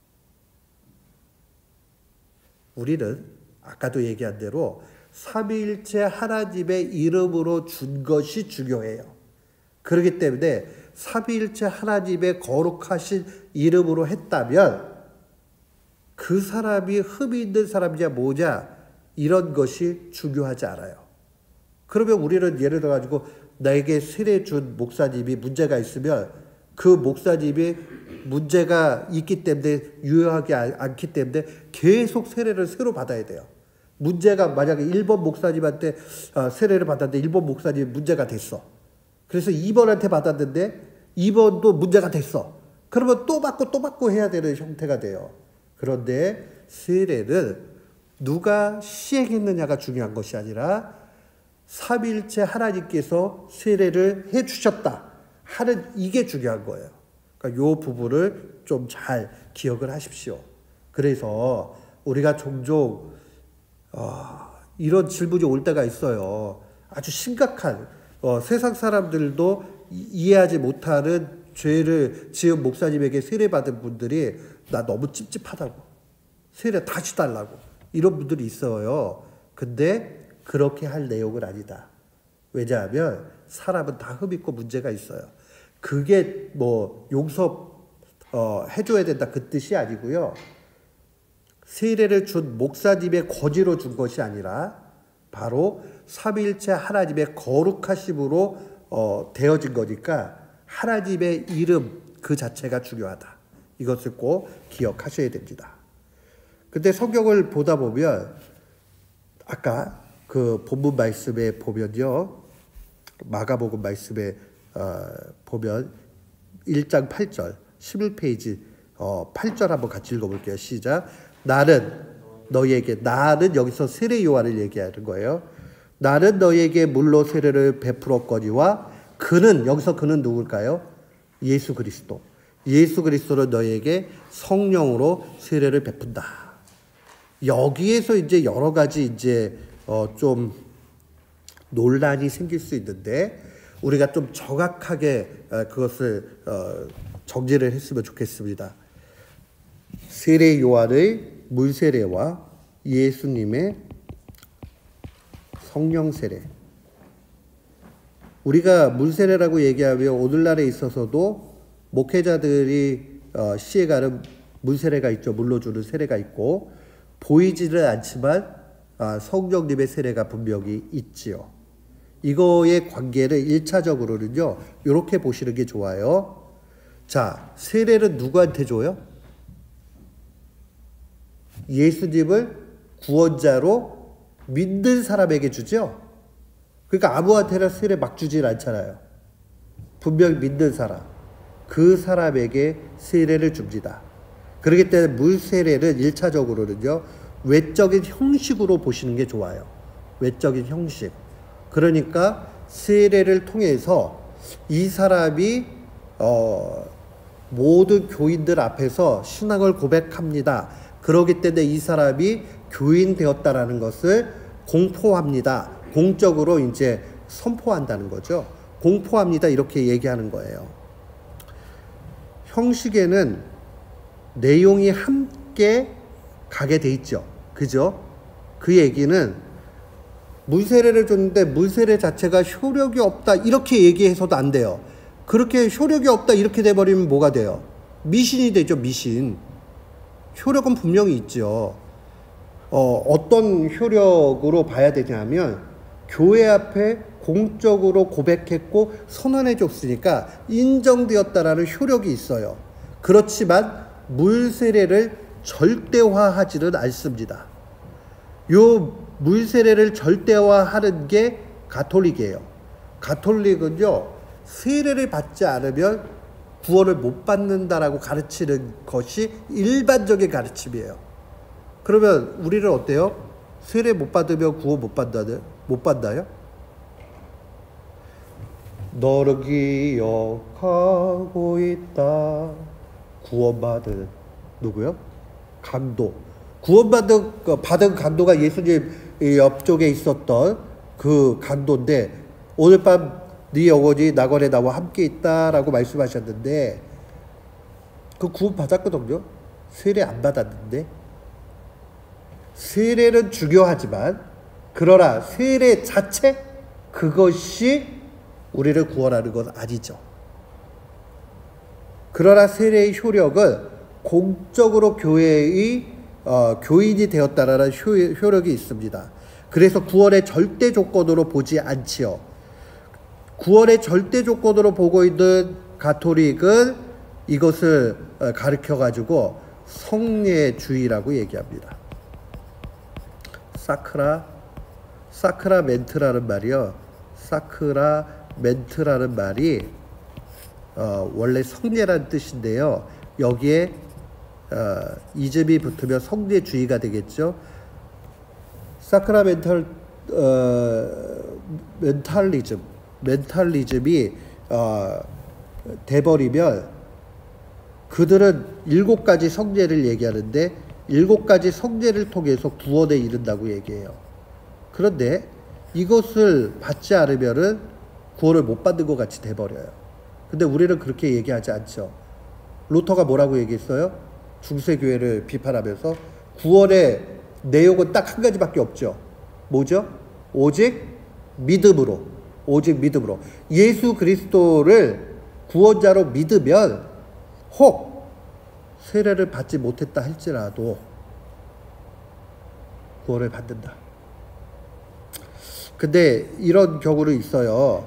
우리는 아까도 얘기한 대로 삼위일체 하나님의 이름으로 준 것이 중요해요. 그렇기 때문에 삼위일체 하나님의 거룩하신 이름으로 했다면 그 사람이 흠이 있는 사람이냐 뭐냐 이런 것이 중요하지 않아요. 그러면 우리는 예를 들어가지고 나에게 세례 준 목사님이 문제가 있으면 그 목사님이 문제가 있기 때문에 유효하지 않기 때문에 계속 세례를 새로 받아야 돼요. 문제가 만약에 1번 목사님한테 세례를 받았는데 1번 목사님이 문제가 됐어. 그래서 2번한테 받았는데 2번도 문제가 됐어. 그러면 또 받고 해야 되는 형태가 돼요. 그런데 세례는 누가 시행했느냐가 중요한 것이 아니라 삼위일체 하나님께서 세례를 해주셨다 하는 이게 중요한 거예요. 그러니까 이 부분을 좀 잘 기억을 하십시오. 그래서 우리가 종종 이런 질문이 올 때가 있어요. 아주 심각한 세상 사람들도 이해하지 못하는 죄를 지은 목사님에게 세례받은 분들이 나 너무 찝찝하다고 세례 다시 달라고 이런 분들이 있어요. 근데 그렇게 할 내용은 아니다. 왜냐하면 사람은 다 흠 있고 문제가 있어요. 그게 뭐 해줘야 된다 그 뜻이 아니고요. 세례를 준 목사님의 권위로 준 것이 아니라 바로 삼위일체 하나님의 거룩하심으로 되어진 거니까 하나님의 이름 그 자체가 중요하다. 이것을 꼭 기억하셔야 됩니다. 근데 성경을 보다 보면 아까 그 본문 말씀에 보면요. 마가복음 말씀에 보면 1장 8절 11페이지 8절 한번 같이 읽어볼게요. 시작. 나는 여기서 세례 요한을 얘기하는 거예요. 나는 너에게 물로 세례를 베풀었거니와 여기서 그는 누굴까요? 예수 그리스도. 예수 그리스도는 너에게 성령으로 세례를 베푼다. 여기에서 이제 여러 가지 이제 좀 논란이 생길 수 있는데 우리가 좀 정확하게 그것을 정리를 했으면 좋겠습니다. 세례 요한의 물세례와 예수님의 성령 세례. 우리가 물세례라고 얘기하면 오늘날에 있어서도 목회자들이 시행하는 물세례가 있죠. 물로 주는 세례가 있고 보이지는 않지만 성령님의 세례가 분명히 있지요. 이거의 관계를 1차적으로는요. 이렇게 보시는 게 좋아요. 자, 세례는 누구한테 줘요? 예수님을 구원자로 믿는 사람에게 주죠. 그러니까 아무한테나 세례 막 주질 않잖아요. 분명히 믿는 사람. 그 사람에게 세례를 줍니다. 그렇기 때문에 물 세례를 1차적으로는요. 외적인 형식으로 보시는 게 좋아요. 외적인 형식. 그러니까 세례를 통해서 이 사람이 모든 교인들 앞에서 신앙을 고백합니다. 그러기 때문에 이 사람이 교인 되었다라는 것을 공포합니다. 공적으로 이제 선포한다는 거죠. 공포합니다. 이렇게 얘기하는 거예요. 형식에는 내용이 함께 가게 돼 있죠. 그죠? 그 얘기는 물세례를 줬는데 물세례 자체가 효력이 없다 이렇게 얘기해서도 안 돼요. 그렇게 효력이 없다 이렇게 돼버리면 뭐가 돼요? 미신이 되죠. 미신. 효력은 분명히 있죠. 어떤 효력으로 봐야 되냐면 교회 앞에 공적으로 고백했고 선언해 줬으니까 인정되었다라는 효력이 있어요. 그렇지만 물세례를 절대화하지는 않습니다. 요 물세례를 절대화하는 게 가톨릭이에요. 가톨릭은요, 세례를 받지 않으면 구원을 못 받는다라고 가르치는 것이 일반적인 가르침이에요. 그러면 우리는 어때요? 세례 못 받으면 구원 못 받나요? 너를 기억하고 있다. 구원받은 누구요? 강도. 받은 강도가 예수님 옆쪽에 있었던 그 강도인데 오늘 밤 네 영혼이 낙원에 나와 함께 있다라고 말씀하셨는데 그 구원 받았거든요. 세례 안 받았는데. 세례는 중요하지만 그러나 세례 자체 그것이 우리를 구원하는 건 아니죠. 그러나 세례의 효력은 공적으로 교회의 교인이 되었다라는 효력이 있습니다. 그래서 구원의 절대 조건으로 보지 않지요. 구원의 절대 조건으로 보고 있는 가톨릭은 이것을 가르쳐가지고 성례주의라고 얘기합니다. 사크라멘트라는 말이요. 사크라멘트라는 말이 원래 성례라는 뜻인데요. 여기에 이즘이 붙으면 성례주의가 되겠죠. 멘탈리즘이 돼버리면 그들은 7가지 성례를 얘기하는데 7가지 성례를 통해서 구원에 이른다고 얘기해요. 그런데 이것을 받지 않으면은 구원을 못 받는 것 같이 돼버려요. 근데 우리는 그렇게 얘기하지 않죠. 루터가 뭐라고 얘기했어요? 중세교회를 비판하면서 구원의 내용은 딱 한 가지밖에 없죠. 뭐죠? 오직 믿음으로. 예수 그리스도를 구원자로 믿으면 혹 세례를 받지 못했다 할지라도 구원을 받는다. 근데 이런 경우는 있어요.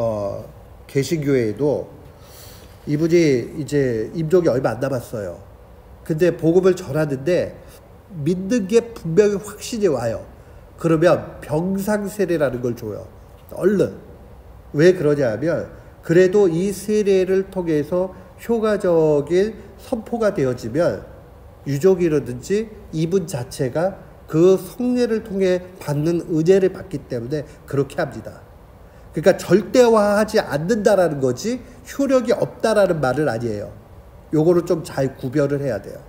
개신교회에도 이분이 이제 임종이 얼마 안 남았어요. 근데 복음을 전하는데 믿는 게 분명히 확신이 와요. 그러면 병상세례라는 걸 줘요. 얼른. 왜 그러냐 하면 그래도 이 세례를 통해서 효과적인 선포가 되어지면 유족이라든지 이분 자체가 그 성례를 통해 받는 은혜를 받기 때문에 그렇게 합니다. 그러니까 절대화하지 않는다라는 거지 효력이 없다라는 말은 아니에요. 요거를 좀 잘 구별을 해야 돼요.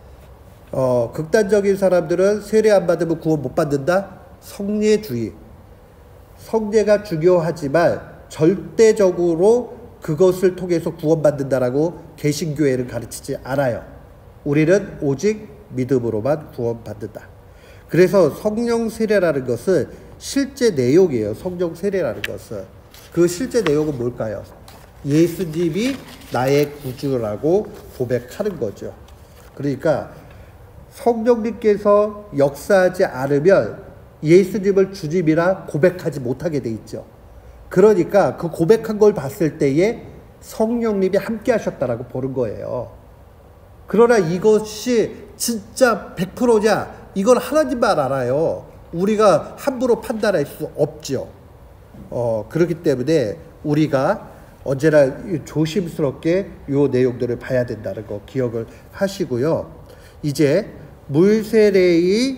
극단적인 사람들은 세례 안 받으면 구원 못 받는다? 성례주의. 성례가 중요하지만 절대적으로 그것을 통해서 구원받는다라고 개신교회는 가르치지 않아요. 우리는 오직 믿음으로만 구원받는다. 그래서 성령 세례라는 것은 실제 내용이에요. 성령 세례라는 것은. 그 실제 내용은 뭘까요? 예수님이 나의 구주라고 고백하는 거죠. 그러니까 성령님께서 역사하지 않으면 예수님을 주님이라 고백하지 못하게 돼 있죠. 그러니까 그 고백한 걸 봤을 때에 성령님이 함께 하셨다라고 보는 거예요. 그러나 이것이 진짜 100%냐? 이건 하나님만 알아요. 우리가 함부로 판단할 수 없죠. 그렇기 때문에 우리가 언제나 조심스럽게 이 내용들을 봐야 된다는 거 기억을 하시고요. 이제 물세례의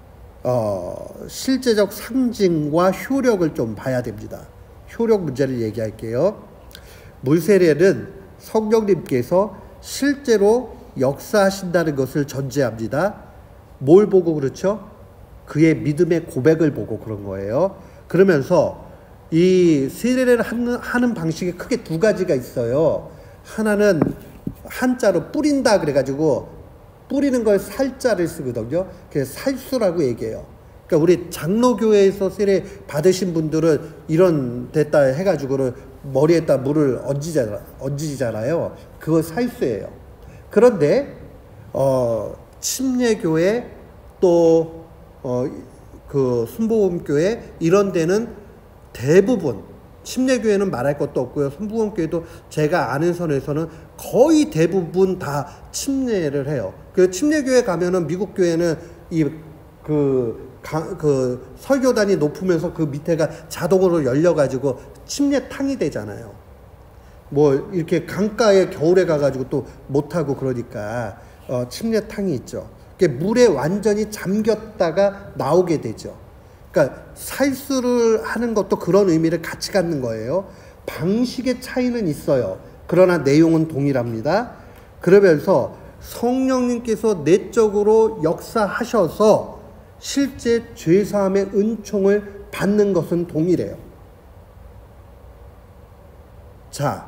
실제적 상징과 효력을 좀 봐야 됩니다. 효력 문제를 얘기할게요. 물세례는 성령님께서 실제로 역사하신다는 것을 전제합니다. 뭘 보고 그렇죠? 그의 믿음의 고백을 보고 그런 거예요. 그러면서 이 세례를 하는 방식이 크게 두 가지가 있어요. 하나는 한자로 뿌린다 그래가지고 뿌리는 걸 살자를 쓰거든요. 그래서 살수라고 얘기해요. 그러니까 우리 장로교회에서 세례 받으신 분들은 이런 됐다 해가지고는 머리에다 물을 얹으시잖아요. 그거 살수예요. 그런데 침례교회 또 그 순복음교회 이런 데는 대부분 침례교회는 말할 것도 없고요. 순복음교회도 제가 아는 선에서는 거의 대부분 다 침례를 해요. 그 침례교회 가면은 미국 교회는 그 설교단이 높으면서 그 밑에가 자동으로 열려가지고 침례탕이 되잖아요. 뭐 이렇게 강가에 겨울에 가가지고 또 못하고 그러니까 침례탕이 있죠. 물에 완전히 잠겼다가 나오게 되죠. 그러니까 살수를 하는 것도 그런 의미를 같이 갖는 거예요. 방식의 차이는 있어요. 그러나 내용은 동일합니다. 그러면서 성령님께서 내적으로 역사하셔서 실제 죄사함의 은총을 받는 것은 동일해요. 자,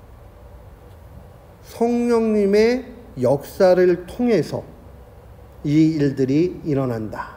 성령님의 역사를 통해서 이 일들이 일어난다.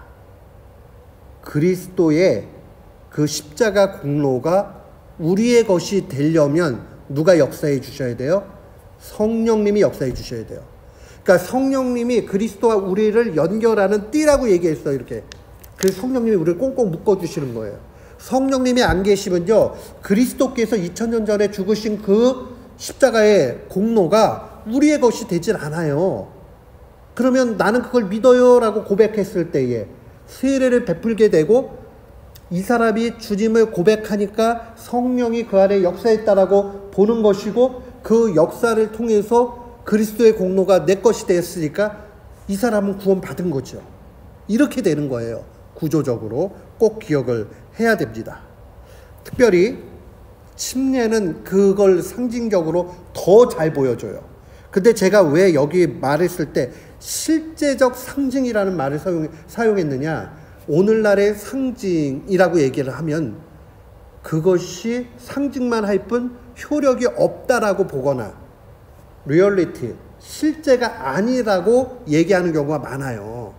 그리스도의 그 십자가 공로가 우리의 것이 되려면 누가 역사해 주셔야 돼요? 성령님이 역사해 주셔야 돼요. 그러니까 성령님이 그리스도와 우리를 연결하는 띠라고 얘기했어요. 이렇게. 그래서 성령님이 우리를 꽁꽁 묶어주시는 거예요. 성령님이 안 계시면요, 그리스도께서 2000년 전에 죽으신 그 십자가의 공로가 우리의 것이 되질 않아요. 그러면 나는 그걸 믿어요 라고 고백했을 때에 세례를 베풀게 되고 이 사람이 주님을 고백하니까 성령이 그 안에 역사했다라고 보는 것이고 그 역사를 통해서 그리스도의 공로가 내 것이 되었으니까 이 사람은 구원받은 거죠. 이렇게 되는 거예요. 구조적으로 꼭 기억을 해야 됩니다. 특별히 침례는 그걸 상징적으로 더 잘 보여줘요. 근데 제가 왜 여기 말했을 때 실제적 상징이라는 말을 사용했느냐, 오늘날의 상징이라고 얘기를 하면 그것이 상징만 할 뿐 효력이 없다라고 보거나 리얼리티, 실제가 아니라고 얘기하는 경우가 많아요.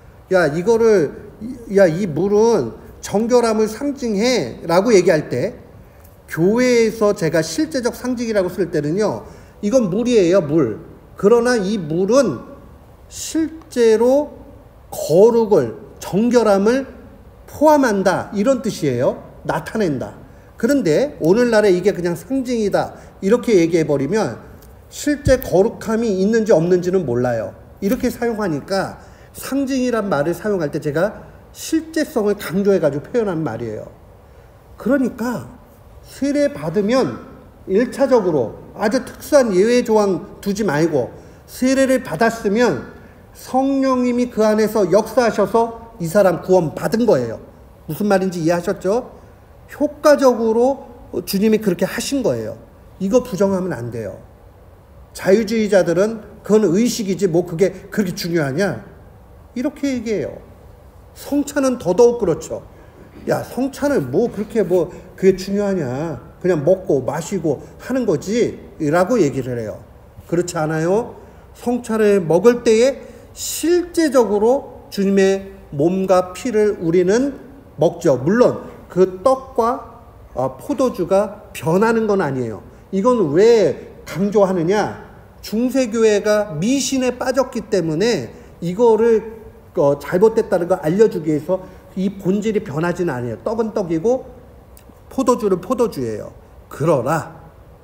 이 물은 정결함을 상징해 라고 얘기할 때 교회에서 제가 실제적 상징이라고 쓸 때는요, 이건 물이에요, 물. 그러나 이 물은 실제로 거룩을, 정결함을 포함한다, 이런 뜻이에요. 나타낸다. 그런데 오늘날에 이게 그냥 상징이다 이렇게 얘기해버리면 실제 거룩함이 있는지 없는지는 몰라요. 이렇게 사용하니까 상징이란 말을 사용할 때 제가 실제성을 강조해가지고 표현한 말이에요. 그러니까 세례 받으면 1차적으로 아주 특수한 예외 조항 두지 말고 세례를 받았으면 성령님이 그 안에서 역사하셔서 이 사람 구원 받은 거예요. 무슨 말인지 이해하셨죠? 효과적으로 주님이 그렇게 하신 거예요. 이거 부정하면 안 돼요. 자유주의자들은 그건 의식이지 뭐 그게 그렇게 중요하냐? 이렇게 얘기해요. 성찬은 더더욱 그렇죠. 야, 성찬을 뭐 그렇게 뭐 그게 중요하냐? 그냥 먹고 마시고 하는 거지 라고 얘기를 해요. 그렇지 않아요? 성찬을 먹을 때에 실제적으로 주님의 몸과 피를 우리는 먹죠. 물론 그 떡과 포도주가 변하는 건 아니에요. 이건 왜 강조하느냐? 중세교회가 미신에 빠졌기 때문에 이거를 잘못됐다는 걸 알려주기 위해서 이 본질이 변하지는 않아요. 떡은 떡이고 포도주는 포도주예요. 그러나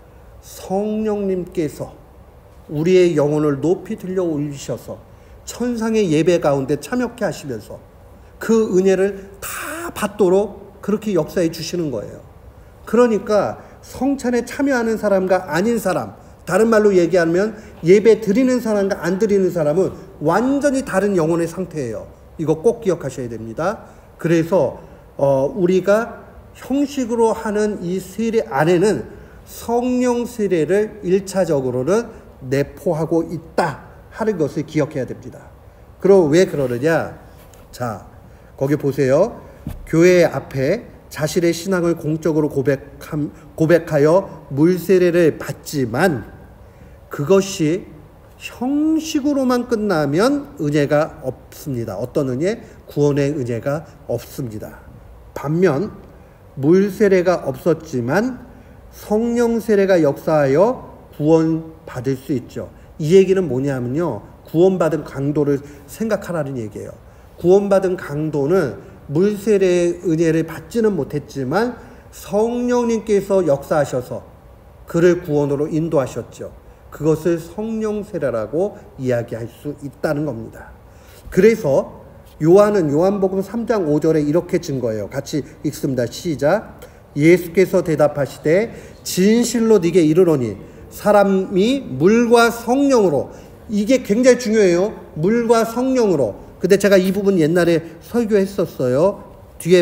성령님께서 우리의 영혼을 높이 들려 올리셔서 천상의 예배 가운데 참여케 하시면서 그 은혜를 다 받도록 그렇게 역사해 주시는 거예요. 그러니까 성찬에 참여하는 사람과 아닌 사람, 다른 말로 얘기하면 예배 드리는 사람과 안 드리는 사람은 완전히 다른 영혼의 상태예요. 이거 꼭 기억하셔야 됩니다. 그래서 우리가 형식으로 하는 이 세례 안에는 성령 세례를 1차적으로는 내포하고 있다 하는 것을 기억해야 됩니다. 그럼 왜 그러느냐? 자, 거기 보세요. 교회 앞에 자신의 신앙을 공적으로 고백하여 물세례를 받지만 그것이 형식으로만 끝나면 은혜가 없습니다. 어떤 은혜? 구원의 은혜가 없습니다. 반면 물세례가 없었지만 성령 세례가 역사하여 구원받을 수 있죠. 이 얘기는 뭐냐면요, 구원받은 강도를 생각하라는 얘기예요. 구원받은 강도는 물세례의 은혜를 받지는 못했지만 성령님께서 역사하셔서 그를 구원으로 인도하셨죠. 그것을 성령 세례라고 이야기할 수 있다는 겁니다. 그래서 요한은 요한복음 3장 5절에 이렇게 증거해요. 같이 읽습니다. 시작. 예수께서 대답하시되 진실로 네게 이르노니 사람이 물과 성령으로, 이게 굉장히 중요해요. 물과 성령으로. 근데 제가 이 부분 옛날에 설교했었어요. 뒤에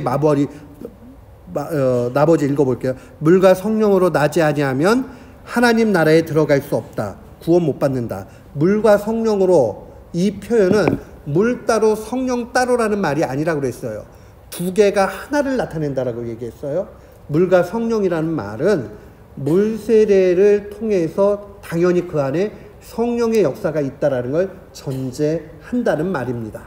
나머지 읽어볼게요. 물과 성령으로 나지 아니하면 하나님 나라에 들어갈 수 없다. 구원 못 받는다. 물과 성령으로, 이 표현은 물 따로 성령 따로라는 말이 아니라고 그랬어요. 두 개가 하나를 나타낸다라고 얘기했어요. 물과 성령이라는 말은 물세례를 통해서 당연히 그 안에 성령의 역사가 있다라는 걸 전제한다는 말입니다.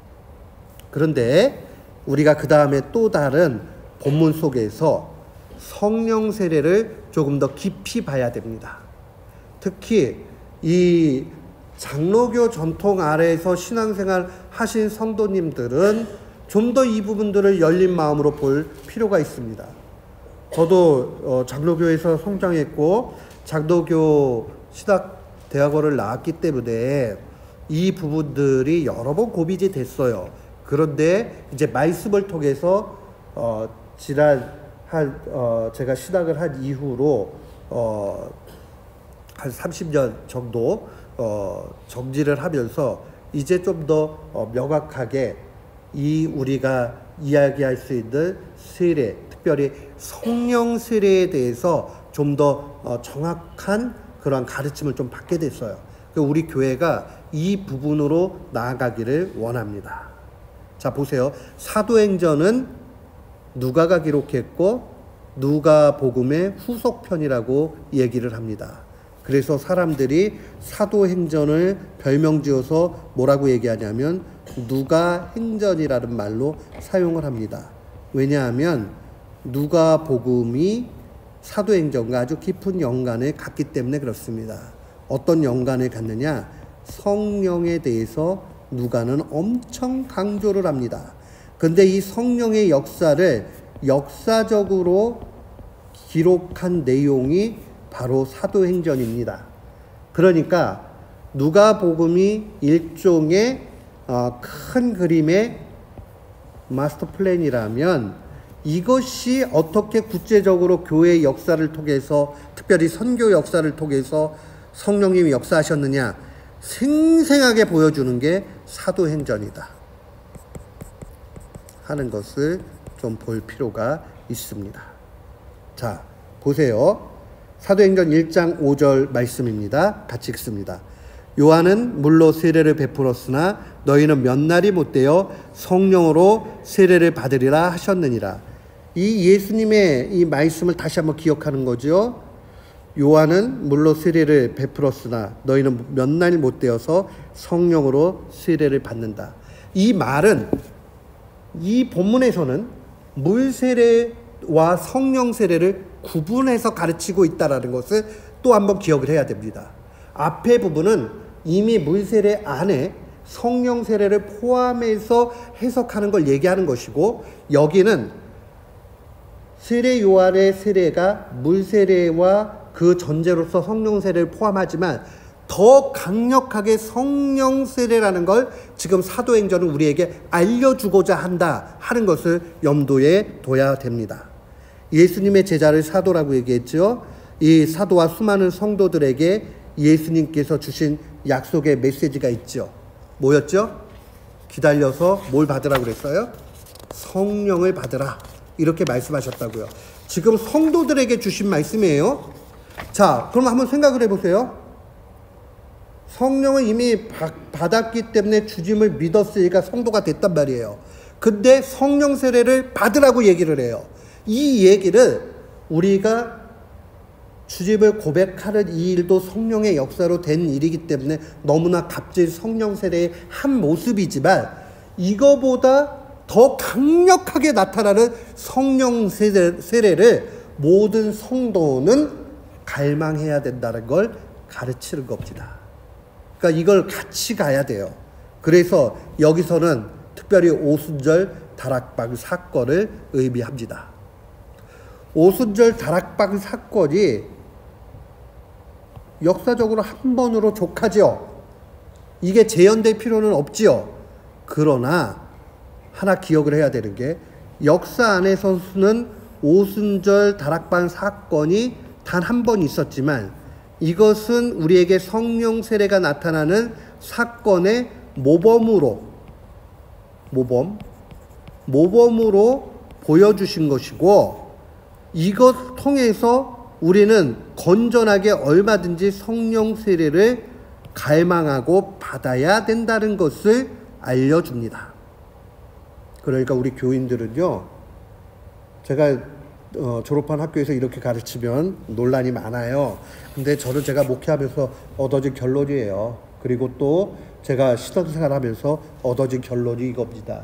그런데 우리가 그 다음에 또 다른 본문 속에서 성령 세례를 조금 더 깊이 봐야 됩니다. 특히 이 장로교 전통 아래에서 신앙생활 하신 성도님들은 좀 더 이 부분들을 열린 마음으로 볼 필요가 있습니다. 저도 장로교에서 성장했고 장로교 신학대학원을 나왔기 때문에 이 부분들이 여러 번 고민이 됐어요. 그런데 이제 말씀을 통해서 제가 신학을 한 이후로 한 30년 정도 정지를 하면서 이제 좀 더 명확하게 우리가 이야기할 수 있는 세례, 특별히 성령 세례에 대해서 좀 더 정확한 그런 가르침을 좀 받게 됐어요. 우리 교회가 이 부분으로 나아가기를 원합니다. 자, 보세요. 사도행전은 누가가 기록했고 누가복음의 후속편이라고 얘기를 합니다. 그래서 사람들이 사도행전을 별명지어서 뭐라고 얘기하냐면 누가행전이라는 말로 사용을 합니다. 왜냐하면 누가복음이 사도행전과 아주 깊은 연관을 갖기 때문에 그렇습니다. 어떤 연관을 갖느냐? 성령에 대해서 누가는 엄청 강조를 합니다. 근데 이 성령의 역사를 역사적으로 기록한 내용이 바로 사도행전입니다. 그러니까 누가복음이 일종의 큰 그림의 마스터 플랜이라면 이것이 어떻게 구체적으로 교회의 역사를 통해서, 특별히 선교 역사를 통해서 성령님이 역사하셨느냐 생생하게 보여주는 게 사도행전이다 하는 것을 좀 볼 필요가 있습니다. 자, 보세요. 사도행전 1장 5절 말씀입니다. 같이 읽습니다. 요한은 물로 세례를 베풀었으나 너희는 몇 날이 못되어 성령으로 세례를 받으리라 하셨느니라. 이 예수님의 이 말씀을 다시 한번 기억하는 거죠. 요한은 물로 세례를 베풀었으나 너희는 몇 날 못되어서 성령으로 세례를 받는다. 이 말은 이 본문에서는 물 세례와 성령 세례를 구분해서 가르치고 있다는 것을 또 한번 기억을 해야 됩니다. 앞의 부분은 이미 물 세례 안에 성령 세례를 포함해서 해석하는 걸 얘기하는 것이고, 여기는 세례 요한의 세례가 물 세례와 그 전제로서 성령 세례를 포함하지만 더 강력하게 성령 세례라는 걸 지금 사도행전은 우리에게 알려주고자 한다 하는 것을 염두에 둬야 됩니다. 예수님의 제자를 사도라고 얘기했죠. 이 사도와 수많은 성도들에게 예수님께서 주신 약속의 메시지가 있죠. 뭐였죠? 기다려서 뭘 받으라고 그랬어요? 성령을 받으라. 이렇게 말씀하셨다고요. 지금 성도들에게 주신 말씀이에요. 자, 그럼 한번 생각을 해보세요. 성령을 이미 받았기 때문에 주님을 믿었으니까 성도가 됐단 말이에요. 근데 성령 세례를 받으라고 얘기를 해요. 이 얘기를 우리가 주님을 고백하는 이 일도 성령의 역사로 된 일이기 때문에 너무나 값진 성령 세례의 한 모습이지만, 이거보다 더 강력하게 나타나는 성령 세례를 모든 성도는 갈망해야 된다는 걸 가르치는 겁니다. 그러니까 이걸 같이 가야 돼요. 그래서 여기서는 특별히 오순절 다락방 사건을 의미합니다. 오순절 다락방 사건이 역사적으로 한 번으로 족하지요. 이게 재현될 필요는 없지요. 그러나 하나 기억을 해야 되는 게, 역사 안에서는 오순절 다락방 사건이 단 한 번 있었지만 이것은 우리에게 성령 세례가 나타나는 사건의 모범으로 보여주신 것이고, 이것 통해서 우리는 건전하게 얼마든지 성령 세례를 갈망하고 받아야 된다는 것을 알려줍니다. 그러니까 우리 교인들은요, 제가 졸업한 학교에서 이렇게 가르치면 논란이 많아요. 근데 저는 제가 목회하면서 얻어진 결론이에요. 그리고 또 제가 신앙생활 하면서 얻어진 결론이 이겁니다.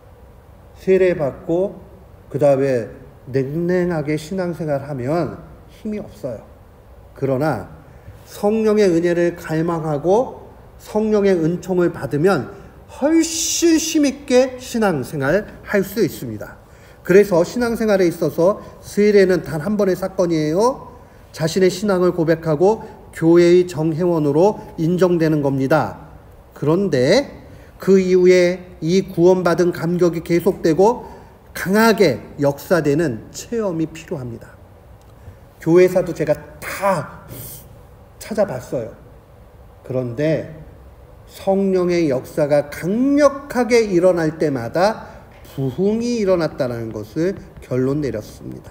세례받고 그 다음에 냉랭하게 신앙생활 하면 힘이 없어요. 그러나 성령의 은혜를 갈망하고 성령의 은총을 받으면 훨씬 힘있게 신앙생활 할 수 있습니다. 그래서 신앙생활에 있어서 세례는 단 한 번의 사건이에요. 자신의 신앙을 고백하고 교회의 정회원으로 인정되는 겁니다. 그런데 그 이후에 이 구원받은 감격이 계속되고 강하게 역사되는 체험이 필요합니다. 교회사도 제가 다 찾아봤어요. 그런데 성령의 역사가 강력하게 일어날 때마다 부흥이 일어났다는 것을 결론 내렸습니다.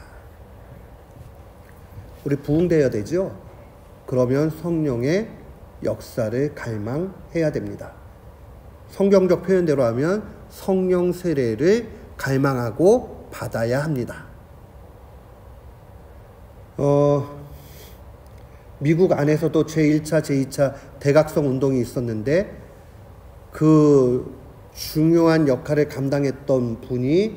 우리 부흥되어야 되죠? 그러면 성령의 역사를 갈망해야 됩니다. 성경적 표현대로 하면 성령 세례를 갈망하고 받아야 합니다. 미국 안에서도 제1차, 제2차 대각성 운동이 있었는데 그 중요한 역할을 감당했던 분이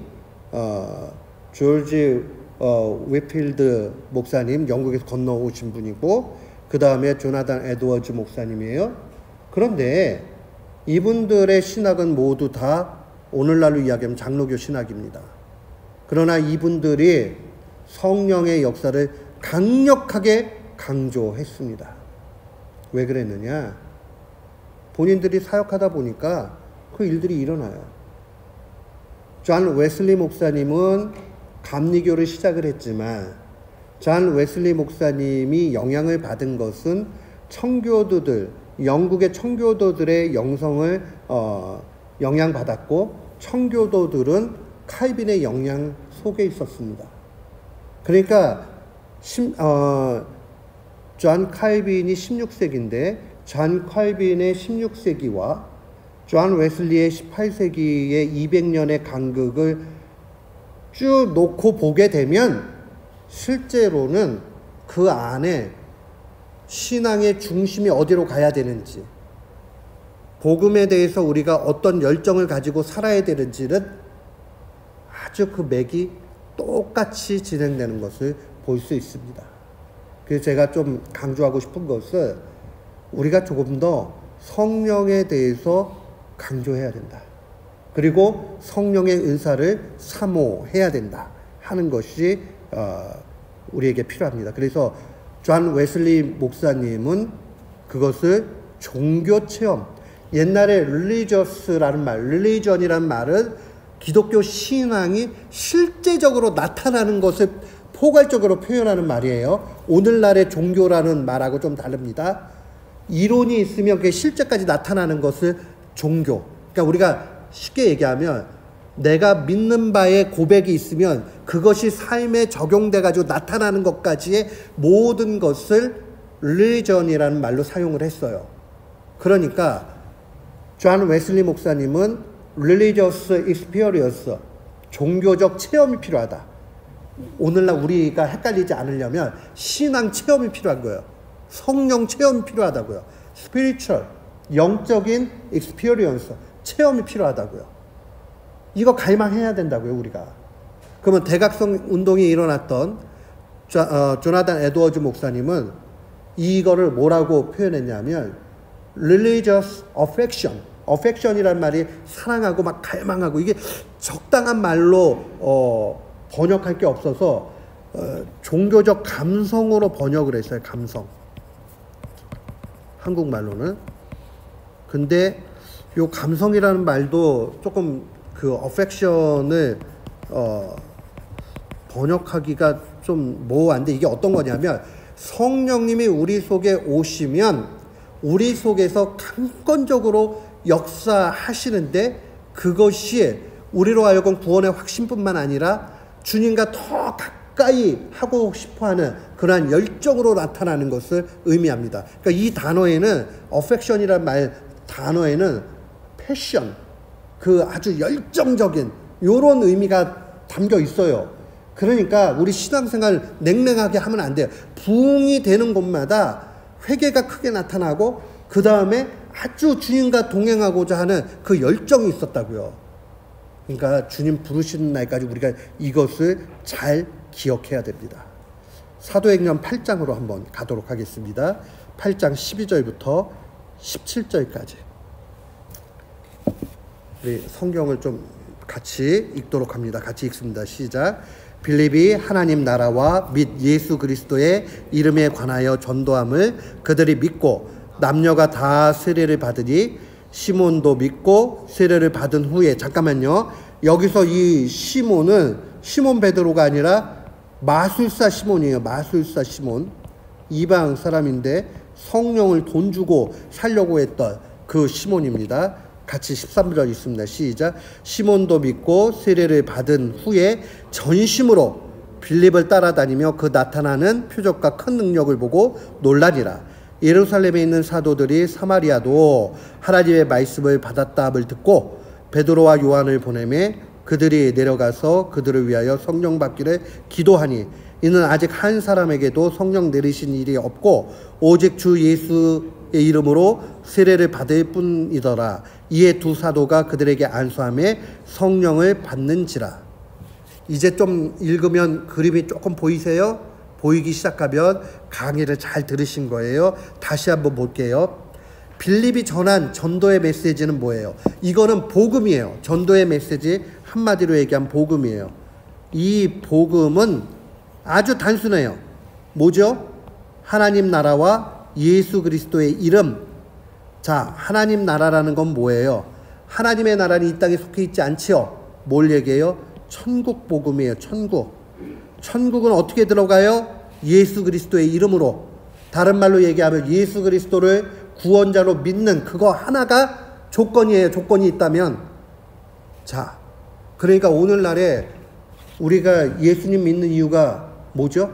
조지 웨필드 목사님, 영국에서 건너오신 분이고, 그 다음에 조나단 에드워즈 목사님이에요. 그런데 이분들의 신학은 모두 다 오늘날로 이야기하면 장로교 신학입니다. 그러나 이분들이 성령의 역사를 강력하게 강조했습니다. 왜 그랬느냐? 본인들이 사역하다 보니까 그 일들이 일어나요. 존 웨슬리 목사님은 감리교를 시작을 했지만, 존 웨슬리 목사님이 영향을 받은 것은 청교도들, 영국의 청교도들의 영성을 영향받았고, 청교도들은 칼빈의 영향 속에 있었습니다. 그러니까 존 칼빈이 16세기인데 존 칼빈의 16세기와 존 웨슬리의 18세기의 200년의 간극을 쭉 놓고 보게 되면 실제로는 그 안에 신앙의 중심이 어디로 가야 되는지, 복음에 대해서 우리가 어떤 열정을 가지고 살아야 되는지는 아주 그 맥이 똑같이 진행되는 것을 볼 수 있습니다. 그래서 제가 좀 강조하고 싶은 것은 우리가 조금 더 성령에 대해서 강조해야 된다. 그리고 성령의 은사를 사모해야 된다 하는 것이 우리에게 필요합니다. 그래서 존 웨슬리 목사님은 그것을 종교 체험, 옛날에 religious라는 말, religion이라는 말은 기독교 신앙이 실제적으로 나타나는 것을 포괄적으로 표현하는 말이에요. 오늘날의 종교라는 말하고 좀 다릅니다. 이론이 있으면 그게 실제까지 나타나는 것을 종교. 그러니까 우리가 쉽게 얘기하면 내가 믿는 바에 고백이 있으면 그것이 삶에 적용돼 가지고 나타나는 것까지의 모든 것을 religion이라는 말로 사용을 했어요. 그러니까 존 웨슬리 목사님은 religious experience, 종교적 체험이 필요하다. 오늘날 우리가 헷갈리지 않으려면 신앙 체험이 필요한 거예요. 성령 체험이 필요하다고요. spiritual, 영적인 experience, 체험이 필요하다고요. 이거 갈망해야 된다고요, 우리가. 그러면 대각성 운동이 일어났던 조나단 에드워즈 목사님은 이거를 뭐라고 표현했냐면 religious affection, affection이란 말이 사랑하고 막 갈망하고, 이게 적당한 말로 번역할 게 없어서 종교적 감성으로 번역을 했어요. 감성, 한국말로는. 근데 요 감성이라는 말도 조금 그 affection을 번역하기가 좀 모호한데, 이게 어떤 거냐면 성령님이 우리 속에 오시면 우리 속에서 강권적으로 역사하시는데, 그것이 우리로 하여금 구원의 확신뿐만 아니라 주님과 더 가까이 하고 싶어하는 그러한 열정으로 나타나는 것을 의미합니다. 그러니까 이 단어에는 affection이라는 말 단어에는 패션, 그 아주 열정적인 요런 의미가 담겨 있어요. 그러니까 우리 신앙생활 냉랭하게 하면 안 돼요. 부흥이 되는 곳마다 회개가 크게 나타나고 그 다음에 아주 주님과 동행하고자 하는 그 열정이 있었다고요. 그러니까 주님 부르시는 날까지 우리가 이것을 잘 기억해야 됩니다. 사도행전 8장으로 한번 가도록 하겠습니다. 8장 12절부터 17절까지. 우리 성경을 좀 같이 읽도록 합니다. 같이 읽습니다. 시작. 빌립이 하나님 나라와 및 예수 그리스도의 이름에 관하여 전도함을 그들이 믿고 남녀가 다 세례를 받으니 시몬도 믿고 세례를 받은 후에, 잠깐만요. 여기서 이 시몬은 시몬 베드로가 아니라 마술사 시몬이에요. 마술사 시몬. 이방 사람인데 성령을 돈 주고 살려고 했던 그 시몬입니다. 같이 13절 있습니다. 시작. 시몬도 믿고 세례를 받은 후에 전심으로 빌립을 따라다니며 그 나타나는 표적과 큰 능력을 보고 놀라니라. 예루살렘에 있는 사도들이 사마리아도 하나님의 말씀을 받았다함을 듣고 베드로와 요한을 보내매 그들이 내려가서 그들을 위하여 성령 받기를 기도하니, 이는 아직 한 사람에게도 성령 내리신 일이 없고 오직 주 예수의 이름으로 세례를 받을 뿐이더라. 이에 두 사도가 그들에게 안수하며 성령을 받는지라. 이제 좀 읽으면 그림이 조금 보이세요? 보이기 시작하면 강의를 잘 들으신 거예요. 다시 한번 볼게요. 빌립이 전한 전도의 메시지는 뭐예요? 이거는 복음이에요. 전도의 메시지, 한마디로 얘기하면 복음이에요. 이 복음은 아주 단순해요. 뭐죠? 하나님 나라와 예수 그리스도의 이름. 자, 하나님 나라라는 건 뭐예요? 하나님의 나라는 이 땅에 속해 있지 않지요? 뭘 얘기해요? 천국 복음이에요. 천국. 천국은 어떻게 들어가요? 예수 그리스도의 이름으로. 다른 말로 얘기하면 예수 그리스도를 구원자로 믿는 그거 하나가 조건이에요. 조건이 있다면. 자, 그러니까 오늘날에 우리가 예수님 믿는 이유가 뭐죠?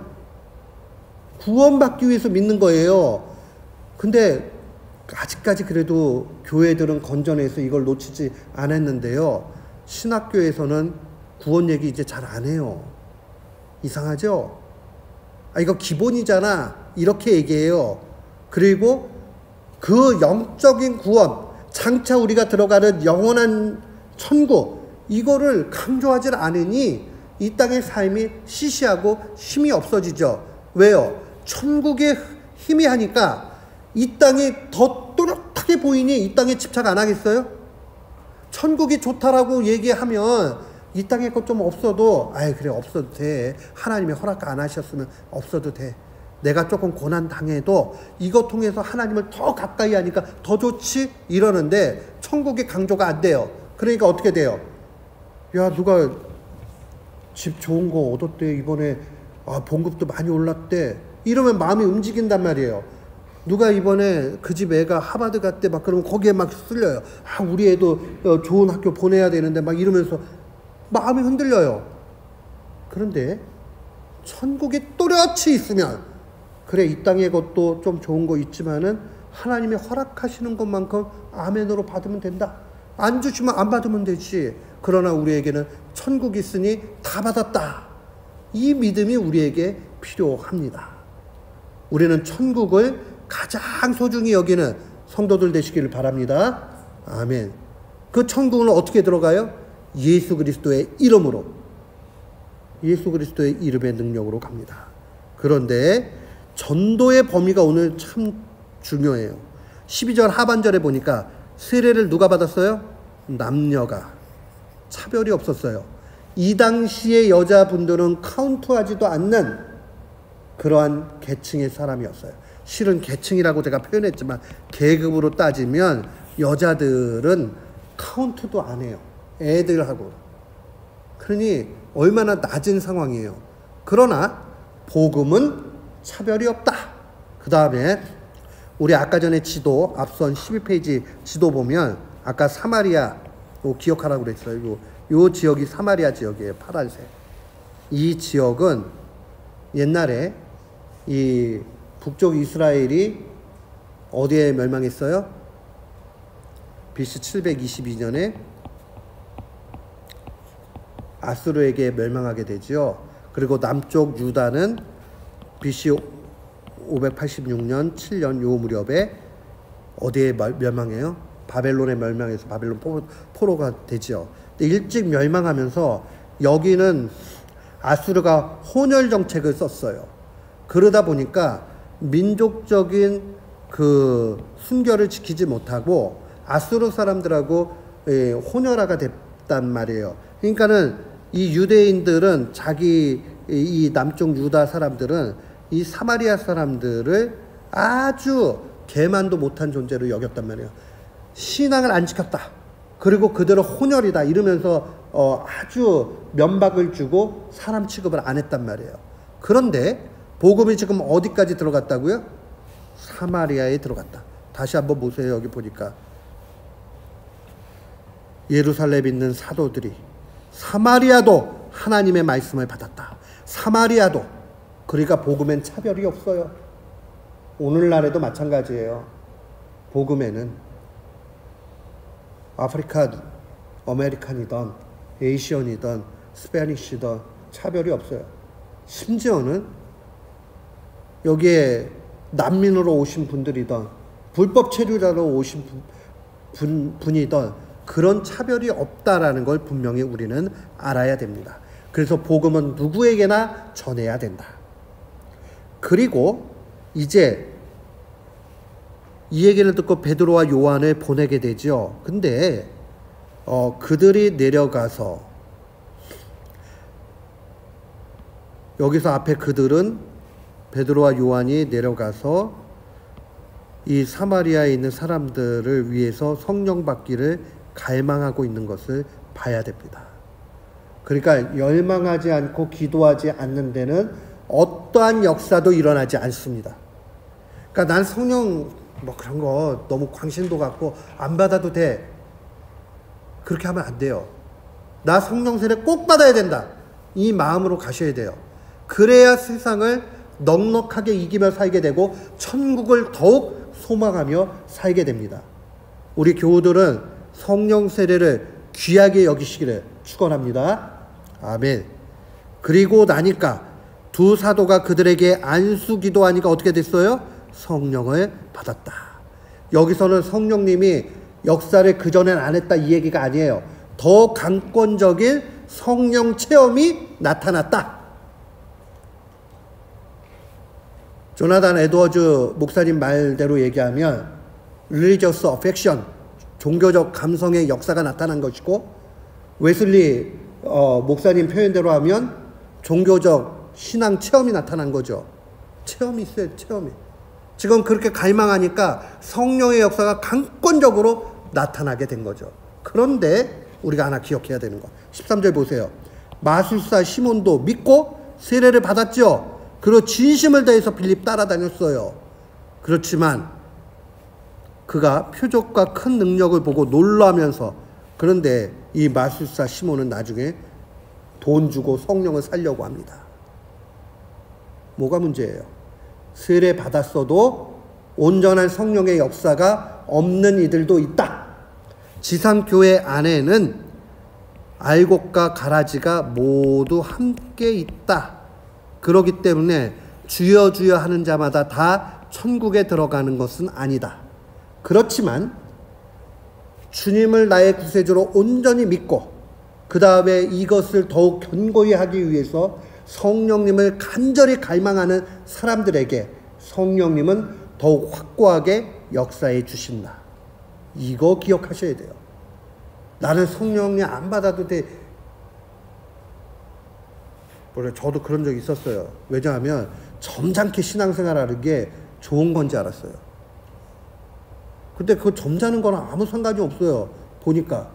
구원받기 위해서 믿는 거예요. 근데 아직까지 그래도 교회들은 건전해서 이걸 놓치지 않았는데요. 신학교에서는 구원 얘기 이제 잘 안 해요. 이상하죠? 아, 이거 기본이잖아. 이렇게 얘기해요. 그리고 그 영적인 구원, 장차 우리가 들어가는 영원한 천국, 이거를 강조하지 않으니 이 땅의 삶이 시시하고 힘이 없어지죠. 왜요? 천국에 힘이 하니까 이 땅이 더 또렷하게 보이니 이 땅에 집착 안 하겠어요? 천국이 좋다라고 얘기하면 이 땅에 것 좀 없어도, 아이 그래 없어도 돼. 하나님이 허락 안 하셨으면 없어도 돼. 내가 조금 고난 당해도 이것 통해서 하나님을 더 가까이 하니까 더 좋지? 이러는데 천국의 강조가 안 돼요. 그러니까 어떻게 돼요? 야, 누가 집 좋은 거 얻었대. 이번에 봉급도 많이 올랐대. 이러면 마음이 움직인단 말이에요. 누가 이번에 그 집 애가 하버드 갔대 막 그러면 거기에 막 쓸려요. 아, 우리 애도 좋은 학교 보내야 되는데 막 이러면서 마음이 흔들려요. 그런데 천국이 또렷이 있으면, 그래 이 땅의 것도 좀 좋은 거 있지만은 하나님이 허락하시는 것만큼 아멘으로 받으면 된다. 안 주시면 안 받으면 되지. 그러나 우리에게는 천국이 있으니 다 받았다. 이 믿음이 우리에게 필요합니다. 우리는 천국을 가장 소중히 여기는 성도들 되시기를 바랍니다. 아멘. 그 천국은 어떻게 들어가요? 예수 그리스도의 이름으로, 예수 그리스도의 이름의 능력으로 갑니다. 그런데 전도의 범위가 오늘 참 중요해요. 12절 하반절에 보니까 세례를 누가 받았어요? 남녀가. 차별이 없었어요. 이 당시의 여자분들은 카운트하지도 않는 그러한 계층의 사람이었어요. 실은 계층이라고 제가 표현했지만 계급으로 따지면 여자들은 카운트도 안 해요. 애들하고. 그러니 얼마나 낮은 상황이에요. 그러나 복음은 차별이 없다. 그 다음에 우리 아까 전에 지도, 앞선 12페이지 지도 보면 아까 사마리아 기억하라고 그랬어요. 요 지역이 사마리아 지역이에요. 파란색. 이 지역은 옛날에 이 북쪽 이스라엘이 어디에 멸망했어요? BC 722년에 아수르에게 멸망하게 되죠. 그리고 남쪽 유다는 BC 586년 7년 요 무렵에 어디에 멸망해요? 바벨론에 멸망해서 바벨론 포로가 되죠. 근데 일찍 멸망하면서 여기는 아수르가 혼혈 정책을 썼어요. 그러다 보니까 민족적인 그 순결을 지키지 못하고 아수르 사람들하고 혼혈화가 됐단 말이에요. 그러니까는 이 유대인들은 자기 이 남쪽 유다 사람들은 이 사마리아 사람들을 아주 개만도 못한 존재로 여겼단 말이에요. 신앙을 안 지켰다. 그리고 그들은 혼혈이다 이러면서 아주 면박을 주고 사람 취급을 안 했단 말이에요. 그런데 복음이 지금 어디까지 들어갔다고요? 사마리아에 들어갔다. 다시 한번 보세요. 여기 보니까 예루살렘에 있는 사도들이 사마리아도 하나님의 말씀을 받았다. 사마리아도. 그러니까 복음엔 차별이 없어요. 오늘날에도 마찬가지예요. 복음에는 아프리카 아메리칸이든 에이시언이든 스페니쉬든 차별이 없어요. 심지어는 여기에 난민으로 오신 분들이든 불법 체류자로 오신 분이든 그런 차별이 없다라는 걸 분명히 우리는 알아야 됩니다. 그래서 복음은 누구에게나 전해야 된다. 그리고 이제 이 얘기를 듣고 베드로와 요한을 보내게 되죠. 근데 그들이 내려가서 여기서 앞에 그들은 베드로와 요한이 내려가서 이 사마리아에 있는 사람들을 위해서 성령 받기를 갈망하고 있는 것을 봐야 됩니다. 그러니까 열망하지 않고 기도하지 않는 데는 어떠한 역사도 일어나지 않습니다. 그러니까 난 성령 뭐 그런 거 너무 광신도 갖고 안 받아도 돼. 그렇게 하면 안 돼요. 나 성령 세례 꼭 받아야 된다. 이 마음으로 가셔야 돼요. 그래야 세상을 넉넉하게 이기며 살게 되고 천국을 더욱 소망하며 살게 됩니다. 우리 교우들은 성령 세례를 귀하게 여기시기를 축원합니다. 아멘. 그리고 나니까 두 사도가 그들에게 안수 기도하니까 어떻게 됐어요? 성령을 받았다. 여기서는 성령님이 역사를 그전엔 안 했다 이 얘기가 아니에요. 더 강권적인 성령 체험이 나타났다. 조나단 에드워즈 목사님 말대로 얘기하면 religious affection, 종교적 감성의 역사가 나타난 것이고, 웨슬리 목사님 표현대로 하면 종교적 신앙 체험이 나타난 거죠. 체험이 있어요. 체험이. 지금 그렇게 갈망하니까 성령의 역사가 강권적으로 나타나게 된 거죠. 그런데 우리가 하나 기억해야 되는 거. 13절 보세요. 마술사 시몬도 믿고 세례를 받았죠. 그리고 진심을 다해서 빌립 따라다녔어요. 그렇지만 그가 표적과 큰 능력을 보고 놀라면서, 그런데 이 마술사 시몬은 나중에 돈 주고 성령을 살려고 합니다. 뭐가 문제예요? 세례 받았어도 온전한 성령의 역사가 없는 이들도 있다. 지상교회 안에는 알곡과 가라지가 모두 함께 있다. 그렇기 때문에 주여 주여 하는 자마다 다 천국에 들어가는 것은 아니다. 그렇지만 주님을 나의 구세주로 온전히 믿고 그 다음에 이것을 더욱 견고히 하기 위해서 성령님을 간절히 갈망하는 사람들에게 성령님은 더욱 확고하게 역사해 주신다. 이거 기억하셔야 돼요. 나는 성령님 안 받아도 돼. 저도 그런 적이 있었어요. 왜냐하면 점잖게 신앙생활하는 게 좋은 건지 알았어요. 근데 그 점잖은 거랑 아무 상관이 없어요. 보니까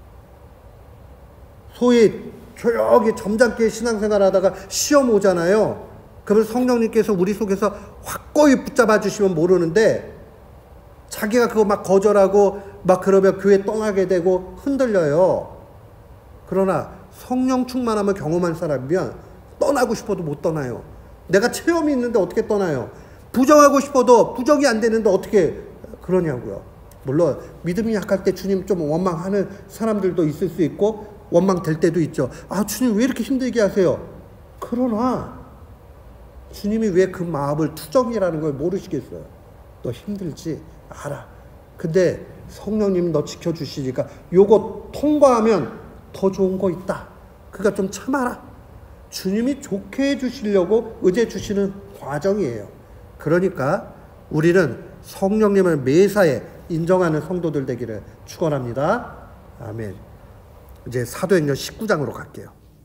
소위 조용히 점잖게 신앙생활 하다가 시험 오잖아요. 그러면 성령님께서 우리 속에서 확고히 붙잡아 주시면 모르는데 자기가 그거 막 거절하고 막 그러면 교회 떠나게 되고 흔들려요. 그러나 성령 충만함을 경험한 사람이면 떠나고 싶어도 못 떠나요. 내가 체험이 있는데 어떻게 떠나요? 부정하고 싶어도 부정이 안 되는데 어떻게 그러냐고요. 물론 믿음이 약할 때 주님 좀 원망하는 사람들도 있을 수 있고 원망될 때도 있죠. 아, 주님 왜 이렇게 힘들게 하세요? 그러나 주님이 왜 그 마음을 투정이라는 걸 모르시겠어요? 너 힘들지? 알아. 근데 성령님이 너 지켜주시니까 요거 통과하면 더 좋은 거 있다. 그러니까 좀 참아라. 주님이 좋게 해주시려고 의지해 주시는 과정이에요. 그러니까 우리는 성령님을 매사에 인정하는 성도들 되기를 축원합니다. 아멘. 이제 사도행전 19장으로 갈게요.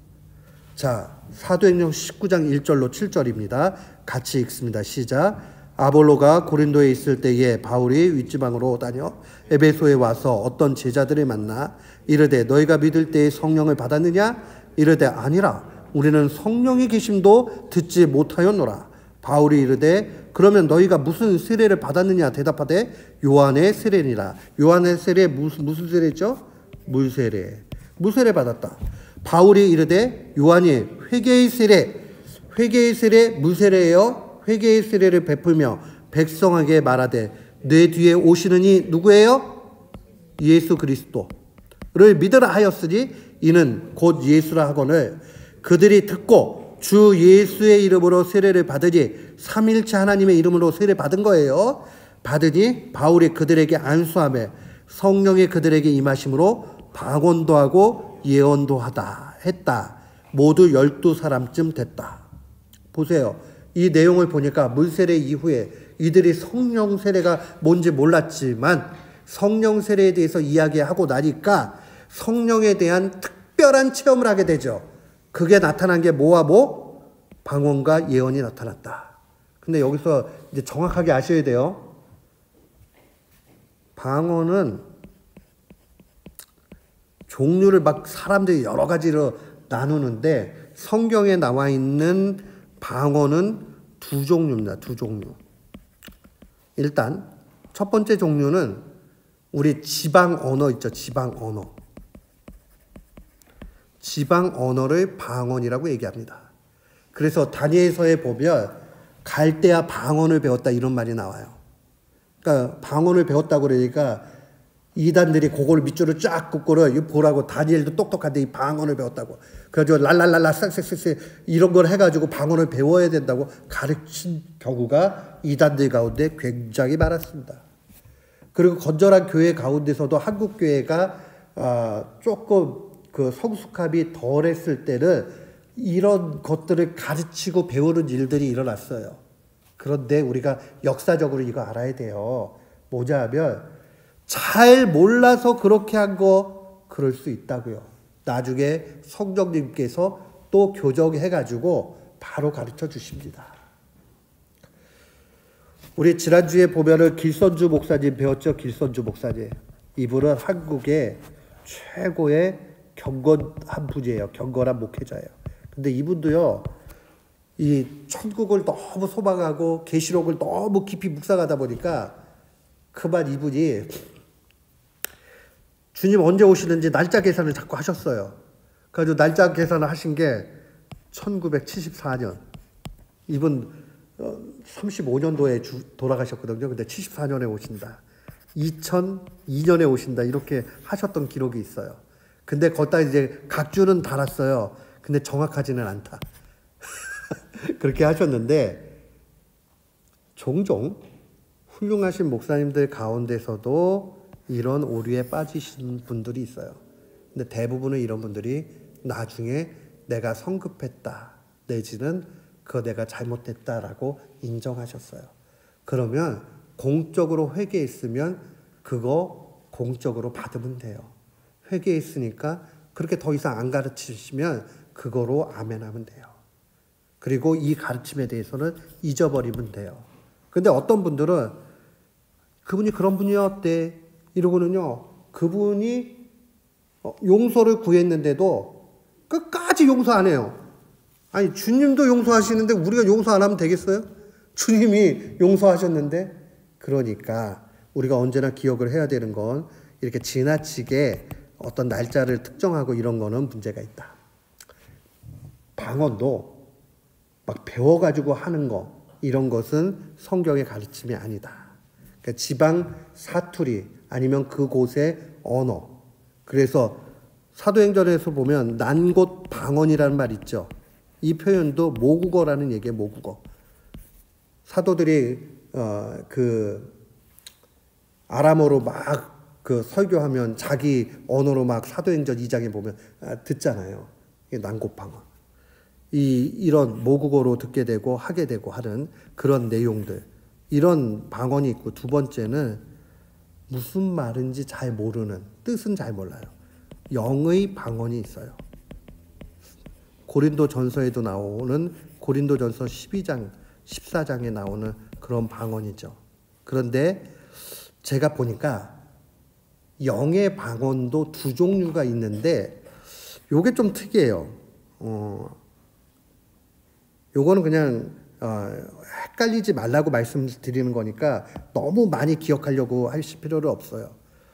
자, 사도행전 19장 1절로 7절입니다. 같이 읽습니다. 시작. 아볼로가 고린도에 있을 때에 바울이 윗지방으로 다녀 에베소에 와서 어떤 제자들을 만나 이르되 너희가 믿을 때에 성령을 받았느냐? 이르되 아니라 우리는 성령의 계심도 듣지 못하였노라. 바울이 이르되 그러면 너희가 무슨 세례를 받았느냐? 대답하되 요한의 세례니라. 요한의 세례 무슨 세례죠? 물세례. 물세례 받았다. 바울이 이르되 요한이 회개의 세례 물세례예요. 회개의 세례를 베풀며 백성에게 말하되 내 뒤에 오시는 이 누구예요? 예수 그리스도를 믿으라 하였으니 이는 곧 예수라 하거늘 그들이 듣고 주 예수의 이름으로 세례를 받으니 삼일체 하나님의 이름으로 세례 받은 거예요. 받으니 바울이 그들에게 안수하며 성령이 그들에게 임하심으로 방언도 하고 예언도 했다. 모두 12사람쯤 됐다. 보세요. 이 내용을 보니까 물세례 이후에 이들이 성령 세례가 뭔지 몰랐지만 성령 세례에 대해서 이야기하고 나니까 성령에 대한 특별한 체험을 하게 되죠. 그게 나타난 게 뭐와 뭐? 방언과 예언이 나타났다. 근데 여기서 이제 정확하게 아셔야 돼요. 방언은 종류를 막 사람들이 여러 가지로 나누는데 성경에 나와 있는 방언은 두 종류입니다. 두 종류. 일단 첫 번째 종류는 우리 지방 언어 있죠. 지방 언어. 지방 언어를 방언이라고 얘기합니다. 그래서 다니엘서에 보면 갈대아 방언을 배웠다 이런 말이 나와요. 그러니까 방언을 배웠다고 그러니까 이단들이 그걸 밑줄을 쫙 긋고를 이거 보라고 다니엘도 똑똑한데 이 방언을 배웠다고. 그래가지고 랄랄랄라 싹싹싹 이런 걸 해가지고 방언을 배워야 된다고 가르친 경우가 이단들 가운데 굉장히 많았습니다. 그리고 건전한 교회 가운데서도 한국 교회가 조금 그 성숙함이 덜했을 때는 이런 것들을 가르치고 배우는 일들이 일어났어요. 그런데 우리가 역사적으로 이거 알아야 돼요. 뭐냐 하면 잘 몰라서 그렇게 한 거 그럴 수 있다고요. 나중에 성령님께서 또 교정해가지고 바로 가르쳐 주십니다. 우리 지난주에 보면은 길선주 목사님 배웠죠? 길선주 목사님. 이분은 한국의 최고의 경건한 분이에요. 경건한 목회자예요. 근데 이분도요, 이 천국을 너무 소망하고 계시록을 너무 깊이 묵상하다 보니까 그만 이분이 주님 언제 오시는지 날짜 계산을 자꾸 하셨어요. 그래가지고 날짜 계산을 하신 게 1974년. 이분 35년도에 돌아가셨거든요. 근데 74년에 오신다. 2002년에 오신다. 이렇게 하셨던 기록이 있어요. 근데 거기다 이제 각주는 달았어요. 근데 정확하지는 않다. 그렇게 하셨는데 종종 훌륭하신 목사님들 가운데서도 이런 오류에 빠지신 분들이 있어요. 근데 대부분은 이런 분들이 나중에 내가 성급했다 내지는 그거 내가 잘못했다라고 인정하셨어요. 그러면 공적으로 회개했으면 그거 공적으로 받으면 돼요. 회개했으니까 그렇게 더 이상 안 가르치시면 그거로 아멘하면 돼요. 그리고 이 가르침에 대해서는 잊어버리면 돼요. 근데 어떤 분들은 그분이 그런 분이었대 이러고는요. 그분이 용서를 구했는데도 끝까지 용서 안 해요. 아니 주님도 용서하시는데 우리가 용서 안 하면 되겠어요? 주님이 용서하셨는데. 그러니까 우리가 언제나 기억을 해야 되는 건 이렇게 지나치게 어떤 날짜를 특정하고 이런 거는 문제가 있다. 방언도 막 배워가지고 하는 거 이런 것은 성경의 가르침이 아니다. 그러니까 지방 사투리 아니면 그곳의 언어. 그래서 사도행전에서 보면 난곳 방언이라는 말 있죠. 이 표현도 모국어라는 얘기예요. 모국어. 사도들이 그 아람어로 막 그 설교하면 자기 언어로 막 사도행전 2장에 보면 듣잖아요. 이게 난곳 방언. 이런 모국어로 듣게 되고 하게 되고 하는 그런 내용들. 이런 방언이 있고 두 번째는 무슨 말인지 잘 모르는 뜻은 잘 몰라요. 영의 방언이 있어요. 고린도 전서에도 나오는 고린도 전서 12장, 14장에 나오는 그런 방언이죠. 그런데 제가 보니까 영의 방언도 두 종류가 있는데 요게 좀 특이해요. 요거는 그냥 헷갈리지 말라고 말씀드리는 거니까 너무 많이 기억하려고 하실 필요는 없어요.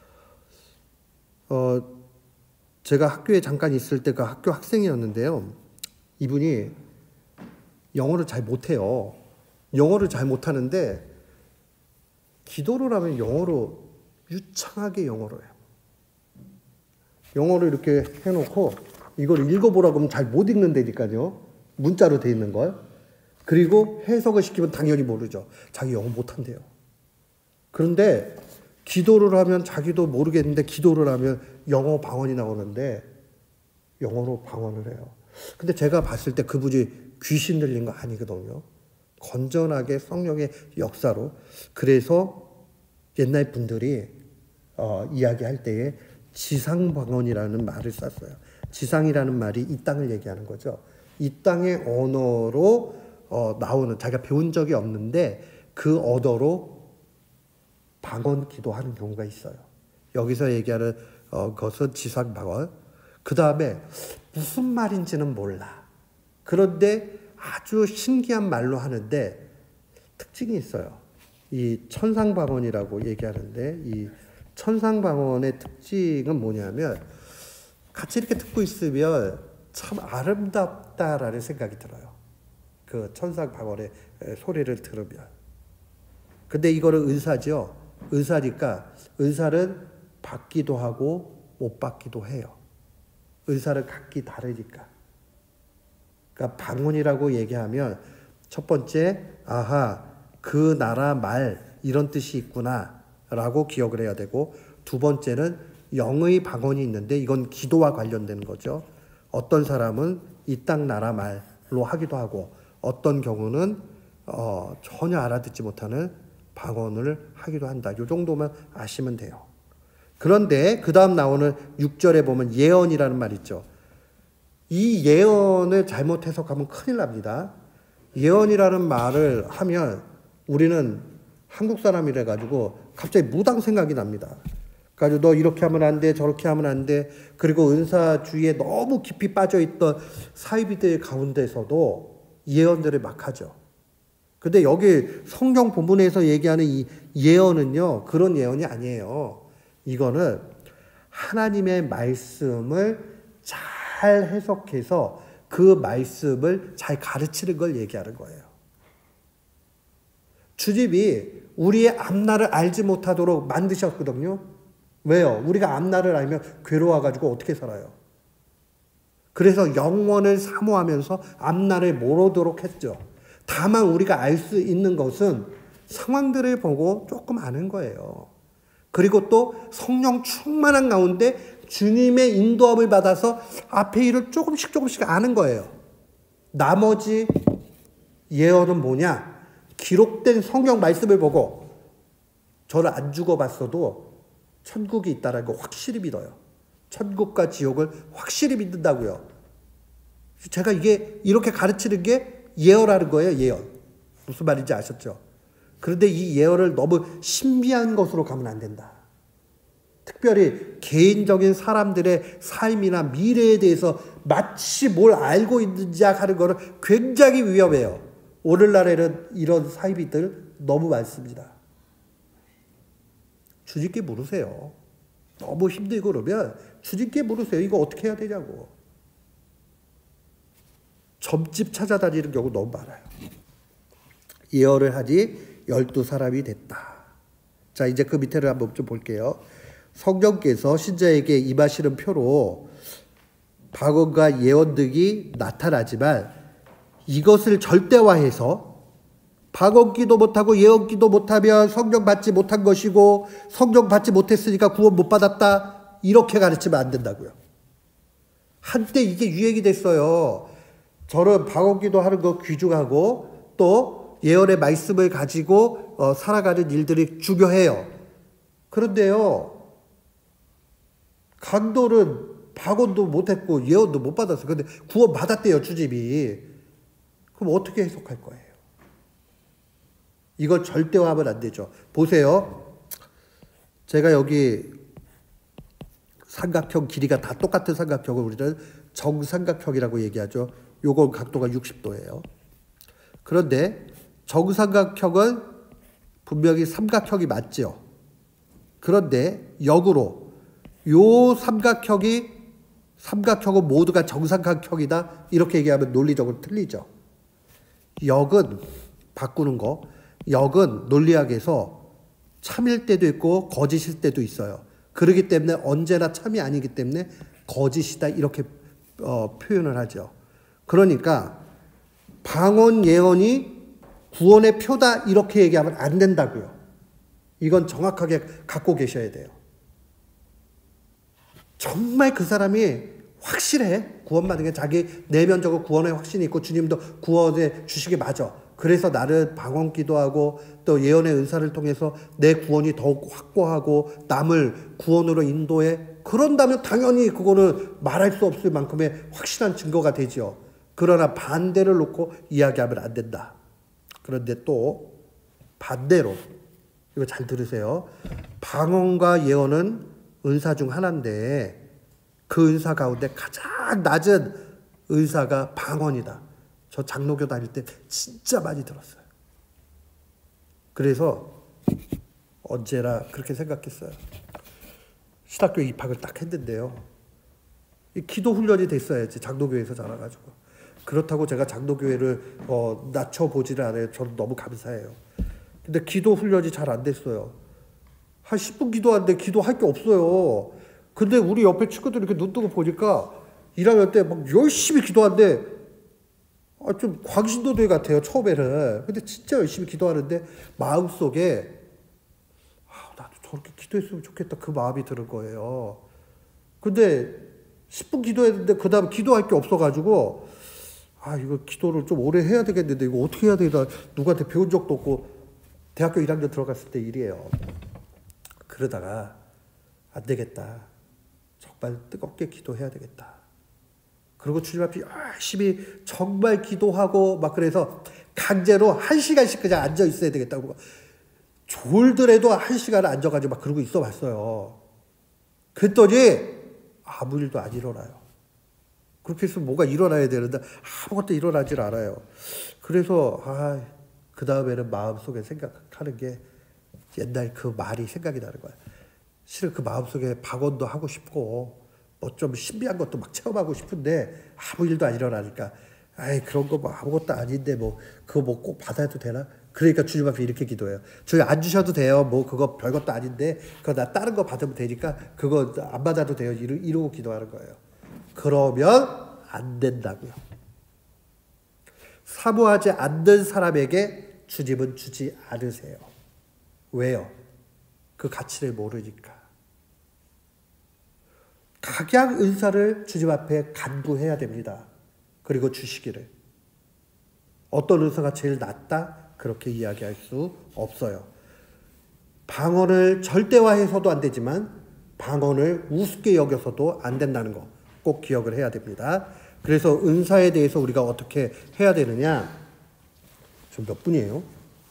제가 학교에 잠깐 있을 때 그 학교 학생이었는데요. 이분이 영어를 잘 못해요. 영어를 잘 못하는데 기도를 하면 영어로 유창하게 영어로 해요. 영어를 이렇게 해놓고 이걸 읽어보라고 하면 잘 못 읽는다니까요. 문자로 돼 있는 걸. 그리고 해석을 시키면 당연히 모르죠. 자기 영어 못한대요. 그런데 기도를 하면 자기도 모르겠는데 기도를 하면 영어 방언이 나오는데 영어로 방언을 해요. 근데 제가 봤을 때 그분이 귀신 들린 거 아니거든요. 건전하게 성령의 역사로. 그래서 옛날 분들이 이야기할 때에 지상방언이라는 말을 썼어요. 지상이라는 말이 이 땅을 얘기하는 거죠. 이 땅의 언어로 나오는 자기가 배운 적이 없는데 그 언어로 방언 기도하는 경우가 있어요. 여기서 얘기하는 것은 지상방언. 그 다음에 무슨 말인지는 몰라. 그런데 아주 신기한 말로 하는데 특징이 있어요. 이 천상방언이라고 얘기하는데 이 천상방언의 특징은 뭐냐면 같이 이렇게 듣고 있으면 참 아름답다라는 생각이 들어요. 그 천상방언의 소리를 들으면. 근데 이거는 은사죠. 은사니까 은사는 받기도 하고 못 받기도 해요. 은사는 각기 다르니까. 그러니까 방언이라고 얘기하면 첫 번째 아하 그 나라 말 이런 뜻이 있구나 라고 기억을 해야 되고 두 번째는 영의 방언이 있는데 이건 기도와 관련되는 거죠. 어떤 사람은 이 땅 나라 말로 하기도 하고 어떤 경우는 전혀 알아듣지 못하는 방언을 하기도 한다. 이 정도만 아시면 돼요. 그런데 그 다음 나오는 6절에 보면 예언이라는 말 있죠. 이 예언을 잘못 해석하면 큰일 납니다. 예언이라는 말을 하면 우리는 한국 사람이라 가지고 갑자기 무당 생각이 납니다. 그래서 너 이렇게 하면 안 돼, 저렇게 하면 안 돼. 그리고 은사주의에 너무 깊이 빠져있던 사이비들 가운데서도 예언들을 막 하죠. 근데 여기 성경 본문에서 얘기하는 이 예언은요, 그런 예언이 아니에요. 이거는 하나님의 말씀을 잘 해석해서 그 말씀을 잘 가르치는 걸 얘기하는 거예요. 주님이 우리의 앞날을 알지 못하도록 만드셨거든요. 왜요? 우리가 앞날을 알면 괴로워가지고 어떻게 살아요? 그래서 영원을 사모하면서 앞날을 모르도록 했죠. 다만 우리가 알 수 있는 것은 상황들을 보고 조금 아는 거예요. 그리고 또 성령 충만한 가운데 주님의 인도함을 받아서 앞에 일을 조금씩 아는 거예요. 나머지 예언은 뭐냐? 기록된 성경 말씀을 보고 저를 안 죽어봤어도 천국이 있다는 거 확실히 믿어요. 천국과 지옥을 확실히 믿는다고요. 제가 이게 이렇게 가르치는 게 예언하는 거예요. 예언. 무슨 말인지 아셨죠? 그런데 이 예언을 너무 신비한 것으로 가면 안 된다. 특별히 개인적인 사람들의 삶이나 미래에 대해서 마치 뭘 알고 있는지 하는 거는 굉장히 위험해요. 오늘날에는 이런 사이비들 너무 많습니다. 주님께 물으세요. 너무 힘들고 그러면 주님께 물으세요. 이거 어떻게 해야 되냐고. 점집 찾아다니는 경우 너무 많아요. 예언을 하니 12사람이 됐다. 자, 이제 그 밑에를 한번 좀 볼게요. 성령께서 신자에게 임하시는 표로 방언과 예언 등이 나타나지만 이것을 절대화해서 방언기도 못하고 예언기도 못하면 성령 받지 못한 것이고 성령 받지 못했으니까 구원 못 받았다. 이렇게 가르치면 안 된다고요. 한때 이게 유행이 됐어요. 저는 방언기도 하는 거 귀중하고 또 예언의 말씀을 가지고 살아가는 일들이 중요해요. 그런데요. 강도는 방언도 못했고 예언도 못 받았어요. 근데 구원 받았대요. 주님이. 그럼 어떻게 해석할 거예요? 이걸 절대화하면 안 되죠. 보세요. 제가 여기 삼각형 길이가 다 똑같은 삼각형을 우리는 정삼각형이라고 얘기하죠. 요건 각도가 60도예요. 그런데 정삼각형은 분명히 삼각형이 맞죠. 그런데 역으로 요 삼각형은 모두가 정삼각형이다. 이렇게 얘기하면 논리적으로 틀리죠. 역은 바꾸는 거. 역은 논리학에서 참일 때도 있고 거짓일 때도 있어요. 그렇기 때문에 언제나 참이 아니기 때문에 거짓이다 이렇게 표현을 하죠. 그러니까 방언 예언이 구원의 표다 이렇게 얘기하면 안 된다고요. 이건 정확하게 갖고 계셔야 돼요. 정말 그 사람이 확실해. 구원받은 게 자기 내면적으로 구원의 확신이 있고 주님도 구원해 주시기 맞아. 그래서 나를 방언 기도하고 또 예언의 은사를 통해서 내 구원이 더욱 확고하고 남을 구원으로 인도해. 그런다면 당연히 그거는 말할 수 없을 만큼의 확실한 증거가 되죠. 그러나 반대를 놓고 이야기하면 안 된다. 그런데 또 반대로 이거 잘 들으세요. 방언과 예언은 은사 중 하나인데 그 은사 가운데 가장 낮은 은사가 방언이다. 저 장로교 다닐 때 진짜 많이 들었어요. 그래서 언제나 그렇게 생각했어요. 신학교 입학을 딱 했는데요. 기도 훈련이 됐어야지. 장로교회에서 자라가지고. 그렇다고 제가 장로교회를 낮춰보지는 않아요. 저는 너무 감사해요. 근데 기도 훈련이 잘 안 됐어요. 한 10분 기도하는데 기도할 게 없어요. 근데 우리 옆에 친구들 이렇게 눈 뜨고 보니까 1학년 때 막 열심히 기도하는데 좀 광신도들 같아요. 처음에는. 근데 진짜 열심히 기도하는데 마음속에 나도 저렇게 기도했으면 좋겠다. 그 마음이 드는 거예요. 근데 10분 기도했는데 그 다음 기도할 게 없어가지고 이거 기도를 좀 오래 해야 되겠는데 이거 어떻게 해야 되나 누구한테 배운 적도 없고 대학교 1학년 들어갔을 때 일이에요. 그러다가 안 되겠다. 정말 뜨겁게 기도해야 되겠다. 그리고 주님 앞에 열심히 정말 기도하고 막 그래서 강제로 1시간씩 그냥 앉아 있어야 되겠다고. 졸더라도 1시간 앉아가지고 막 그러고 있어 봤어요. 그랬더니 아무 일도 안 일어나요. 그렇게 해서 뭐가 일어나야 되는데 아무것도 일어나질 않아요. 그래서 그 다음에는 마음속에 생각하는 게 옛날 그 말이 생각이 나는 거야. 실은 그 마음속에 박원도 하고 싶고 뭐 좀 신비한 것도 막 체험하고 싶은데 아무 일도 안 일어나니까 그런 거 뭐 아무것도 아닌데 뭐 그거 뭐 꼭 받아도 되나? 그러니까 주님 앞에 이렇게 기도해요. 주님 안 주셔도 돼요. 뭐 그거 별것도 아닌데 그거 나 다른 거 받으면 되니까 그거 안 받아도 돼요. 이러고 기도하는 거예요. 그러면 안 된다고요. 사모하지 않는 사람에게 주님은 주지 않으세요. 왜요? 그 가치를 모르니까. 각양 은사를 주님 앞에 간구해야 됩니다. 그리고 주시기를. 어떤 은사가 제일 낫다? 그렇게 이야기할 수 없어요. 방언을 절대화해서도 안 되지만 방언을 우습게 여겨서도 안 된다는 거 꼭 기억을 해야 됩니다. 그래서 은사에 대해서 우리가 어떻게 해야 되느냐? 지금 몇 분이에요?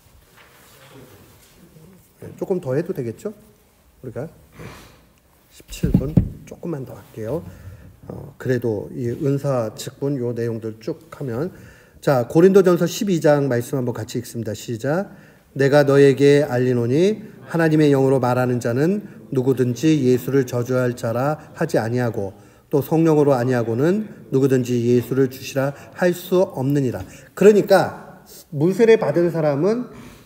조금 더 해도 되겠죠? 우리가 17분 조금만 더 할게요. 그래도 이 은사 직분 요 내용들 쭉 하면 자 고린도전서 12장 말씀 한번 같이 읽습니다. 시작. 내가 너에게 알리노니 하나님의 영으로 말하는 자는 누구든지 예수를 저주할 자라 하지 아니하고 또 성령으로 아니하고는 누구든지 예수를 주시라 할 수 없느니라. 그러니까 물세례 받은 사람은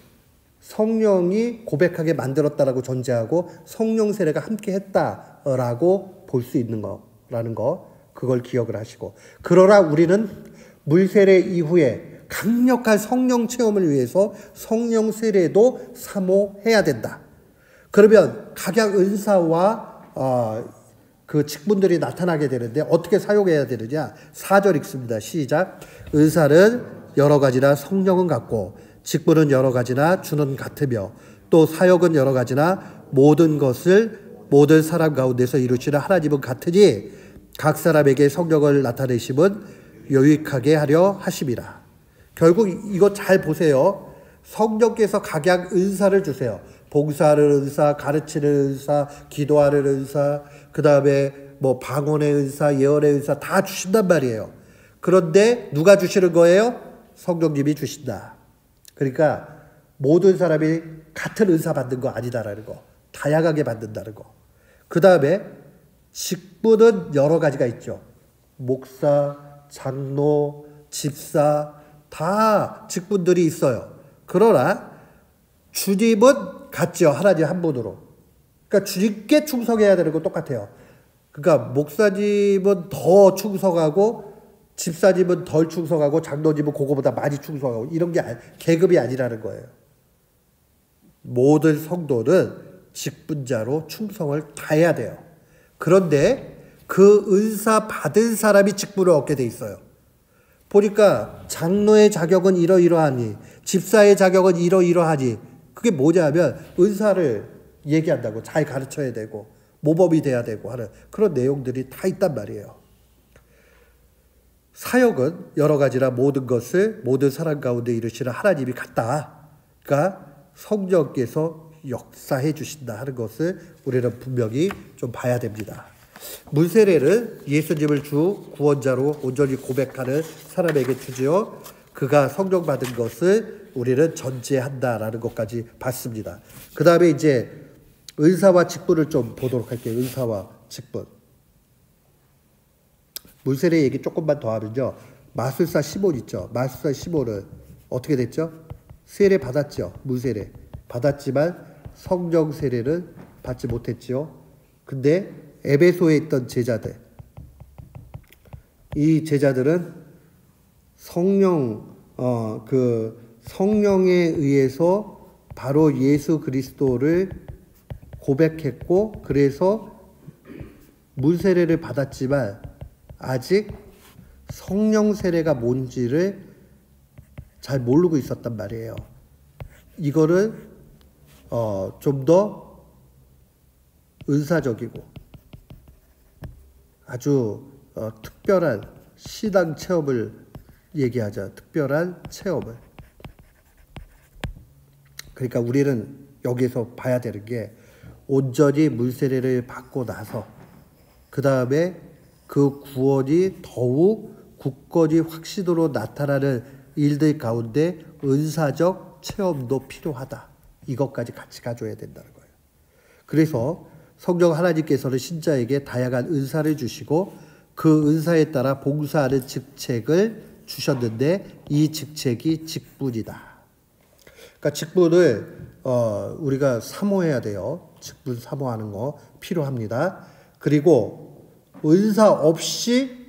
성령이 고백하게 만들었다라고 전제하고 성령 세례가 함께 했다라고 볼 수 있는 거라는 거 그걸 기억을 하시고 그러나 우리는 물세례 이후에 강력한 성령 체험을 위해서 성령 세례도 사모해야 된다. 그러면 각양 은사와 그 직분들이 나타나게 되는데 어떻게 사용해야 되느냐? 4절 읽습니다. 시작. 은사는 여러 가지나 성령은 같고 직분은 여러 가지나 주는 같으며 또 사역은 여러 가지나 모든 것을 모든 사람 가운데서 이루시는 하나님은 같으니 각 사람에게 성령을 나타내심은 유익하게 하려 하심이라. 결국 이거 잘 보세요. 성령께서 각양 은사를 주세요. 봉사하는 은사, 가르치는 은사, 기도하는 은사, 그 다음에 뭐 방언의 은사, 예언의 은사 다 주신단 말이에요. 그런데 누가 주시는 거예요? 성령님이 주신다. 그러니까 모든 사람이 같은 은사 받는 거 아니다라는 거. 다양하게 받는다는 거. 그 다음에 직분은 여러 가지가 있죠. 목사, 장로, 집사 다 직분들이 있어요. 그러나 주님은 같죠. 하나님 한 분으로. 그러니까 주님께 충성해야 되는 건 똑같아요. 그러니까 목사님은 더 충성하고 집사님은 덜 충성하고 장로님은 그거보다 많이 충성하고 이런 게 계급이 아니라는 거예요. 모든 성도는 직분자로 충성을 다해야 돼요. 그런데 그 은사 받은 사람이 직분을 얻게 돼 있어요. 보니까 장로의 자격은 이러이러하니 집사의 자격은 이러이러하니 그게 뭐냐면 은사를 얘기한다고 잘 가르쳐야 되고 모범이 돼야 되고 하는 그런 내용들이 다 있단 말이에요. 사역은 여러 가지나 모든 것을 모든 사람 가운데 이루시는 하나님이 같다. 그러니까 성령께서 역사해 주신다 하는 것을 우리는 분명히 좀 봐야 됩니다. 물세례를 예수님을 주 구원자로 온전히 고백하는 사람에게 주지요. 그가 성령 받은 것을 우리는 전제한다라는 것까지 봤습니다. 그 다음에 이제 은사와 직분을 좀 보도록 할게요. 은사와 직분. 물세례 얘기 조금만 더 하면요. 마술사 시몬 있죠. 마술사 시몬은 어떻게 됐죠? 세례 받았죠. 물세례. 받았지만 성령 세례는 받지 못했죠. 근데 에베소에 있던 제자들. 이 제자들은 성령에 의해서 바로 예수 그리스도를 고백했고 그래서 물세례를 받았지만 아직 성령 세례가 뭔지를 잘 모르고 있었단 말이에요. 이거를 좀 더 은사적이고 아주 특별한 신앙 체험을 얘기하자. 특별한 체험을. 그러니까 우리는 여기서 봐야 되는 게 온전히 물세례를 받고 나서 그 다음에 그 구원이 더욱 굳건히 확신으로 나타나는 일들 가운데 은사적 체험도 필요하다. 이것까지 같이 가져야 된다는 거예요. 그래서 성령 하나님께서는 신자에게 다양한 은사를 주시고 그 은사에 따라 봉사하는 직책을 주셨는데 이 직책이 직분이다. 그러니까 직분을 우리가 사모해야 돼요. 직분 사모하는 거 필요합니다. 그리고 은사 없이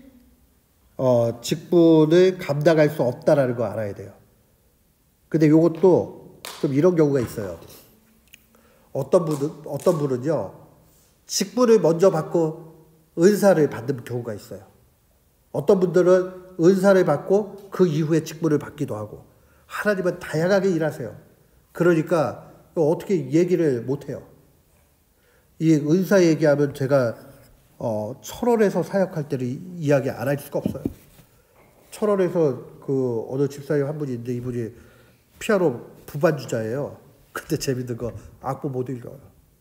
직분을 감당할 수 없다라는 거 알아야 돼요. 근데 이것도 좀 이런 경우가 있어요. 어떤 분은요, 직분을 먼저 받고 은사를 받는 경우가 있어요. 어떤 분들은 은사를 받고 그 이후에 직분을 받기도 하고, 하나님은 다양하게 일하세요. 그러니까 어떻게 얘기를 못해요. 이 은사 얘기하면 제가 철원에서 사역할 때를 이야기 안 할 수가 없어요. 철원에서 그 어느 집사님 한 분이 있는데 이분이 피아노 부반주자예요. 근데 재밌는 거 악보 못 읽어요.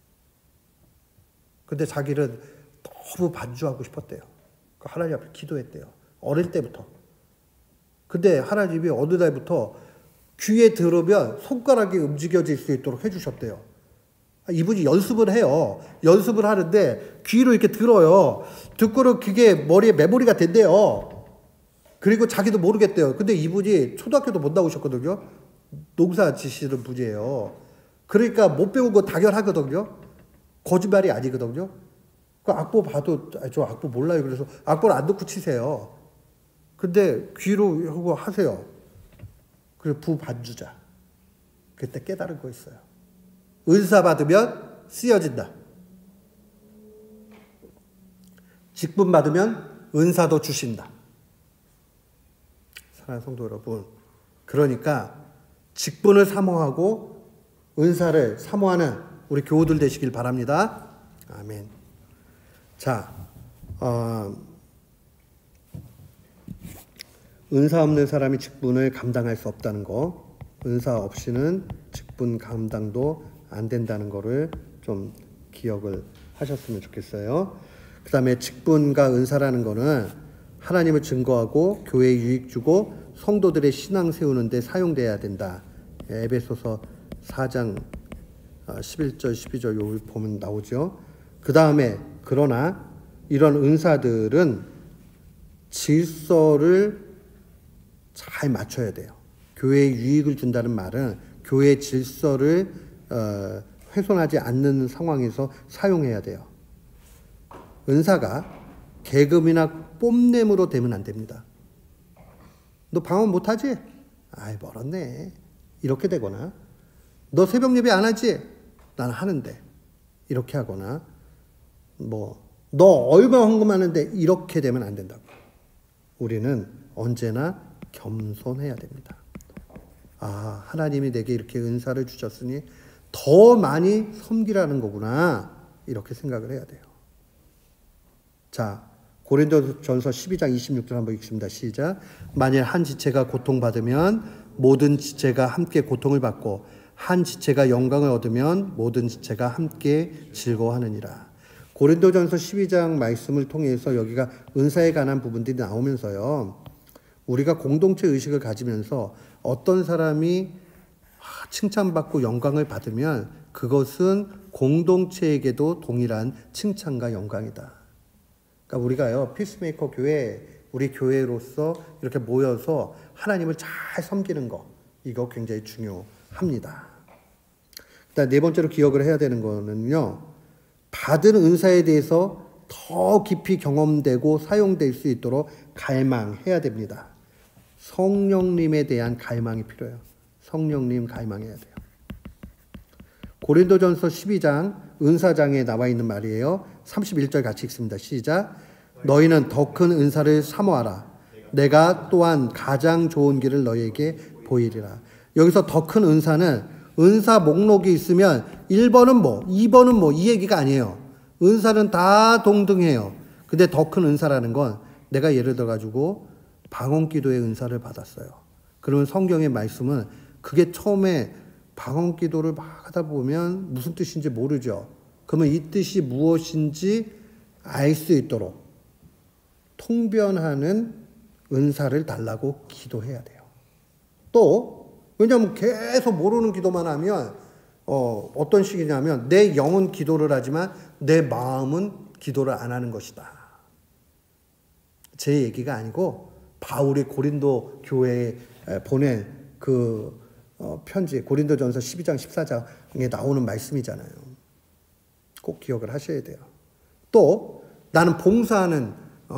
근데 자기는 너무 반주하고 싶었대요. 하나님 앞에 기도했대요. 어릴 때부터. 근데 하나님이 어느 날부터 귀에 들으면 손가락이 움직여질 수 있도록 해주셨대요. 이분이 연습을 해요. 연습을 하는데 귀로 이렇게 들어요. 듣고는 그게 머리에 메모리가 된대요. 그리고 자기도 모르겠대요. 근데 이분이 초등학교도 못 나오셨거든요. 농사 지시는 분이에요. 그러니까 못 배운 거 당연하거든요. 거짓말이 아니거든요. 그 악보 봐도 저 악보 몰라요. 그래서 악보를 안 넣고 치세요. 근데 귀로 하고 하세요. 그리고 부반주자. 그때 깨달은 거 있어요. 은사 받으면 쓰여진다. 직분 받으면 은사도 주신다. 사랑하는 성도 여러분, 그러니까 직분을 사모하고 은사를 사모하는 우리 교우들 되시길 바랍니다. 아멘. 자, 은사 없는 사람이 직분을 감당할 수 없다는 거, 은사 없이는 직분 감당도 안 된다는 거를 좀 기억을 하셨으면 좋겠어요. 그 다음에 직분과 은사라는 거는 하나님을 증거하고 교회에 유익 주고 성도들의 신앙 세우는 데 사용돼야 된다. 에베소서 4장 11절 12절 여기 보면 나오죠. 그 다음에 그러나 이런 은사들은 질서를 잘 맞춰야 돼요. 교회에 유익을 준다는 말은 교회의 질서를 훼손하지 않는 상황에서 사용해야 돼요. 은사가 계급이나 뽐냄으로 되면 안 됩니다. 너 방언 못하지? 아이 멀었네. 이렇게 되거나 너 새벽 예배 안 하지? 난 하는데. 이렇게 하거나 너 얼마 헌금하는데 이렇게 되면 안 된다고. 우리는 언제나 겸손해야 됩니다. 아, 하나님이 내게 이렇게 은사를 주셨으니 더 많이 섬기라는 거구나. 이렇게 생각을 해야 돼요. 자, 고린도전서 12장 26절 한번 읽습니다. 시작. 만일 한 지체가 고통받으면 모든 지체가 함께 고통을 받고 한 지체가 영광을 얻으면 모든 지체가 함께 즐거워하느니라. 고린도전서 12장 말씀을 통해서 여기가 은사에 관한 부분들이 나오면서요. 우리가 공동체 의식을 가지면서 어떤 사람이 칭찬받고 영광을 받으면 그것은 공동체에게도 동일한 칭찬과 영광이다. 그러니까 우리가요, 피스메이커 교회, 우리 교회로서 이렇게 모여서 하나님을 잘 섬기는 거, 이거 굉장히 중요합니다. 일단 네 번째로 기억을 해야 되는 거는요, 받은 은사에 대해서 더 깊이 경험되고 사용될 수 있도록 갈망해야 됩니다. 성령님에 대한 갈망이 필요해요. 성령님 갈망해야 돼요. 고린도전서 12장 은사장에 나와 있는 말이에요. 31절 같이 읽습니다. 시작. 너희는 더 큰 은사를 사모하라. 내가 또한 가장 좋은 길을 너희에게 보이리라. 여기서 더 큰 은사는 은사 목록이 있으면 1번은 뭐, 2번은 뭐 이 얘기가 아니에요. 은사는 다 동등해요. 근데 더 큰 은사라는 건 내가 예를 들어가지고 방언기도의 은사를 받았어요. 그러면 성경의 말씀은 그게 처음에 방언기도를 막 하다 보면 무슨 뜻인지 모르죠. 그러면 이 뜻이 무엇인지 알 수 있도록 통변하는 은사를 달라고 기도해야 돼요. 또 왜냐하면 계속 모르는 기도만 하면 어떤 식이냐면 내 영은 기도를 하지만 내 마음은 기도를 안 하는 것이다. 제 얘기가 아니고 바울이 고린도 교회에 보낸 그 편지 고린도전서 12장 14장에 나오는 말씀이잖아요. 꼭 기억을 하셔야 돼요. 또 나는 봉사하는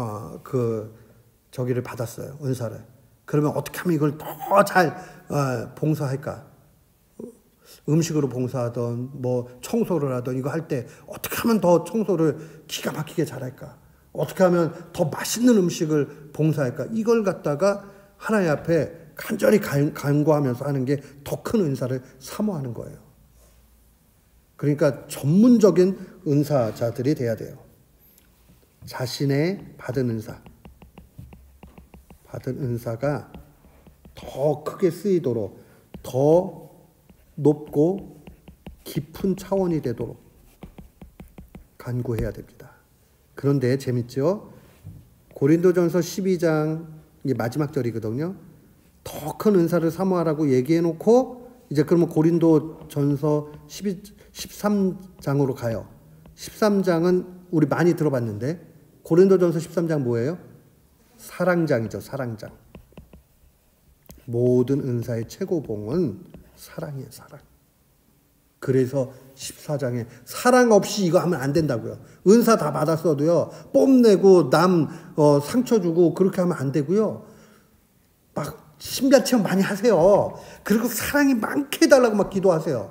저기를 받았어요. 은사를. 그러면 어떻게 하면 이걸 더 잘 봉사할까? 음식으로 봉사하던 뭐 청소를 하던 이거 할 때 어떻게 하면 더 청소를 기가 막히게 잘할까? 어떻게 하면 더 맛있는 음식을 봉사할까? 이걸 갖다가 하나님 앞에 간절히 간구하면서 하는 게 더 큰 은사를 사모하는 거예요. 그러니까 전문적인 은사자들이 돼야 돼요. 자신의 받은 은사가 더 크게 쓰이도록 더 높고 깊은 차원이 되도록 간구해야 됩니다. 그런데 재밌죠? 고린도전서 12장 마지막 절이거든요. 더 큰 은사를 사모하라고 얘기해 놓고 이제 그러면 고린도전서 13장으로 가요. 13장은 우리 많이 들어봤는데 고린도전서 13장 뭐예요? 사랑장이죠. 사랑장. 모든 은사의 최고봉은 사랑이에요. 사랑. 그래서 14장에 사랑 없이 이거 하면 안 된다고요. 은사 다 받았어도요. 뽐내고 남 상처 주고 그렇게 하면 안 되고요. 막 신비체험 많이 하세요. 그리고 사랑이 많게 해달라고 막 기도하세요.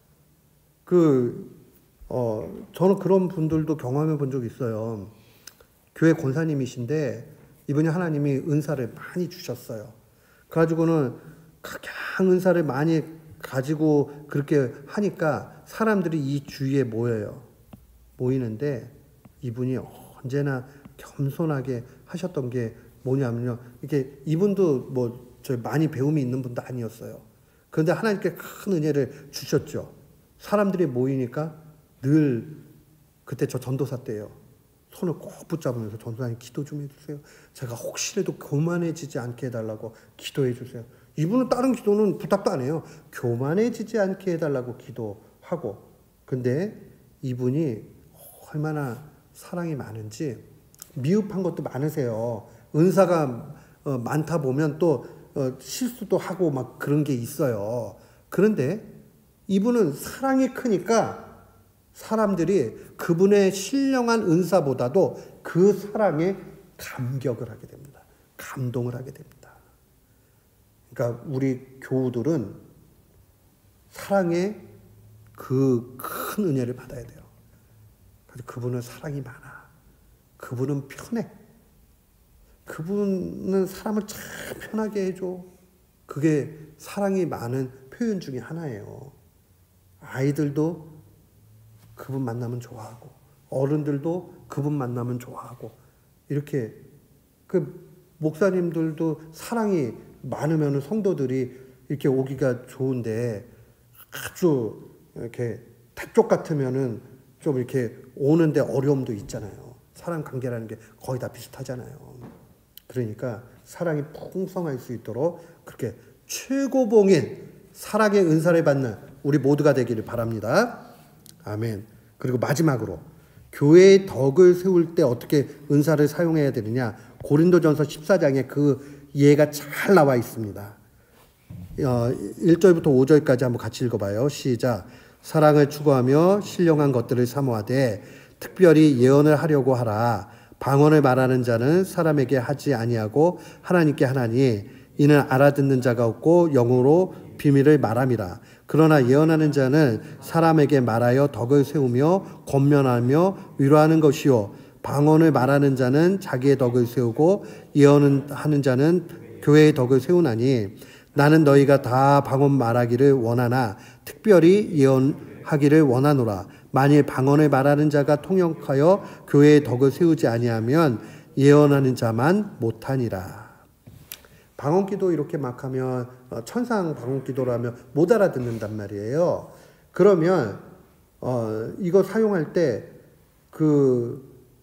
저는 그런 분들도 경험해 본 적이 있어요. 교회 권사님이신데 이분이 하나님이 은사를 많이 주셨어요. 그래가지고는 각양 은사를 많이 가지고 그렇게 하니까 사람들이 이 주위에 모이는데 이분이 언제나 겸손하게 하셨던 게 뭐냐면요. 이렇게 이분도 뭐 저 많이 배움이 있는 분도 아니었어요. 그런데 하나님께 큰 은혜를 주셨죠. 사람들이 모이니까 늘 그때 저 전도사 때예요. 손을 꼭 붙잡으면서 전도사님 기도 좀 해주세요. 제가 혹시라도 교만해지지 않게 해달라고 기도해 주세요. 이분은 다른 기도는 부탁도 안 해요. 교만해지지 않게 해달라고 기도하고. 근데 이분이 얼마나 사랑이 많은지 미흡한 것도 많으세요. 은사가 많다 보면 또 실수도 하고 막 그런 게 있어요. 그런데 이분은 사랑이 크니까 사람들이 그분의 신령한 은사보다도 그 사랑에 감격을 하게 됩니다. 감동을 하게 됩니다. 그러니까 우리 교우들은 사랑의 그 큰 은혜를 받아야 돼요. 그래서 그분은 사랑이 많아. 그분은 편해. 그분은 사람을 참 편하게 해줘. 그게 사랑이 많은 표현 중에 하나예요. 아이들도 그분 만나면 좋아하고 어른들도 그분 만나면 좋아하고 이렇게 그 목사님들도 사랑이 많으면 성도들이 이렇게 오기가 좋은데 아주 이렇게 대쪽 같으면은 좀 이렇게 오는데 어려움도 있잖아요. 사람 관계라는 게 거의 다 비슷하잖아요. 그러니까 사랑이 풍성할 수 있도록 그렇게 최고봉인 사랑의 은사를 받는 우리 모두가 되기를 바랍니다. 아멘. 그리고 마지막으로 교회의 덕을 세울 때 어떻게 은사를 사용해야 되느냐. 고린도전서 14장에 그 예가 잘 나와 있습니다. 1절부터 5절까지 한번 같이 읽어봐요. 시작. 사랑을 추구하며 신령한 것들을 사모하되 특별히 예언을 하려고 하라. 방언을 말하는 자는 사람에게 하지 아니하고 하나님께 하나니 이는 알아듣는 자가 없고 영으로 비밀을 말함이라. 그러나 예언하는 자는 사람에게 말하여 덕을 세우며 권면하며 위로하는 것이요 방언을 말하는 자는 자기의 덕을 세우고 예언하는 자는 교회의 덕을 세우나니 나는 너희가 다 방언 말하기를 원하나 특별히 예언하기를 원하노라. 만일 방언을 말하는 자가 통역하여 교회의 덕을 세우지 아니하면 예언하는 자만 못하니라. 방언기도 이렇게 막 하면 천상 방언기도를 하면 못 알아듣는단 말이에요. 그러면 이거 사용할 때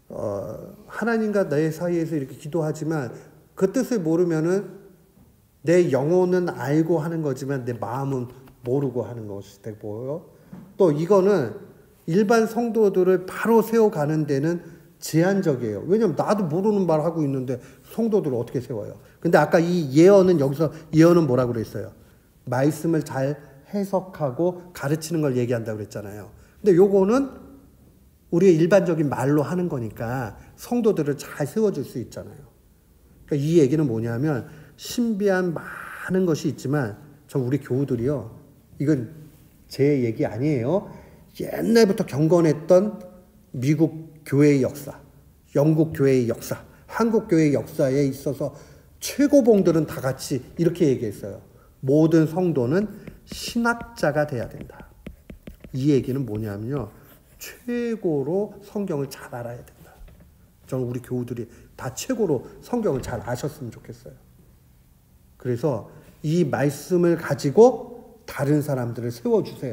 하나님과 내 사이에서 이렇게 기도하지만 그 뜻을 모르면은 내 영혼은 알고 하는 거지만 내 마음은 모르고 하는 것이 되고요. 또 이거는 일반 성도들을 바로 세워가는 데는 제한적이에요. 왜냐면 나도 모르는 말 하고 있는데 성도들을 어떻게 세워요? 근데 아까 이 예언은 여기서 예언은 뭐라고 그랬어요? 말씀을 잘 해석하고 가르치는 걸 얘기한다고 그랬잖아요. 근데 요거는 우리의 일반적인 말로 하는 거니까 성도들을 잘 세워줄 수 있잖아요. 그러니까 이 얘기는 뭐냐면 신비한 많은 것이 있지만 우리 교우들이요. 이건 제 얘기 아니에요. 옛날부터 경건했던 미국 교회의 역사, 영국 교회의 역사, 한국 교회의 역사에 있어서 최고봉들은 다 같이 이렇게 얘기했어요. 모든 성도는 신학자가 돼야 된다. 이 얘기는 뭐냐면요. 최고로 성경을 잘 알아야 된다. 저는 우리 교우들이 다 최고로 성경을 잘 아셨으면 좋겠어요. 그래서 이 말씀을 가지고 다른 사람들을 세워주세요.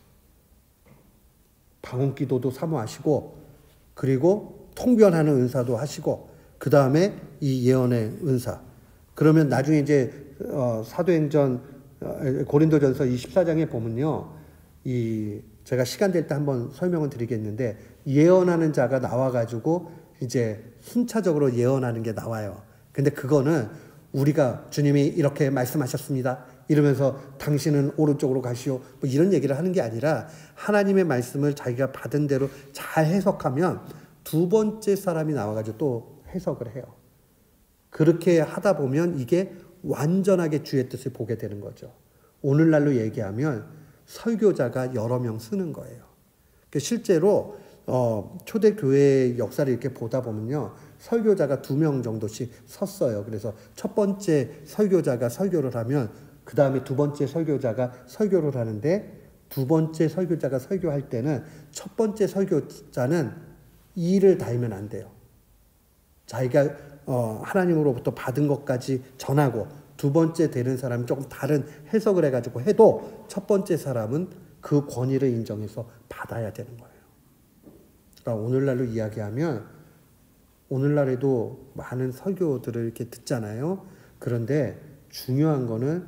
방언기도도 사모하시고 그리고 통변하는 은사도 하시고 그 다음에 이 예언의 은사. 그러면 나중에 이제 사도행전 고린도전서 24장에 보면요. 제가 시간 될 때 한번 설명을 드리겠는데 예언하는 자가 나와가지고 이제 순차적으로 예언하는 게 나와요. 근데 그거는 우리가 주님이 이렇게 말씀하셨습니다. 이러면서 당신은 오른쪽으로 가시오. 뭐 이런 얘기를 하는 게 아니라 하나님의 말씀을 자기가 받은 대로 잘 해석하면 두 번째 사람이 나와가지고 또 해석을 해요. 그렇게 하다 보면 이게 완전하게 주의 뜻을 보게 되는 거죠. 오늘날로 얘기하면 설교자가 여러 명 쓰는 거예요. 실제로 초대교회의 역사를 이렇게 보다 보면요. 설교자가 2명 정도씩 섰어요. 그래서 첫 번째 설교자가 설교를 하면 그 다음에 두 번째 설교자가 설교를 하는데 두 번째 설교자가 설교할 때는 첫 번째 설교자는 이를 달면 안 돼요. 자기가 하나님으로부터 받은 것까지 전하고 두 번째 되는 사람이 조금 다른 해석을 해가지고 해도 첫 번째 사람은 그 권위를 인정해서 받아야 되는 거예요. 그러니까 오늘날로 이야기하면 오늘날에도 많은 설교들을 이렇게 듣잖아요. 그런데 중요한 거는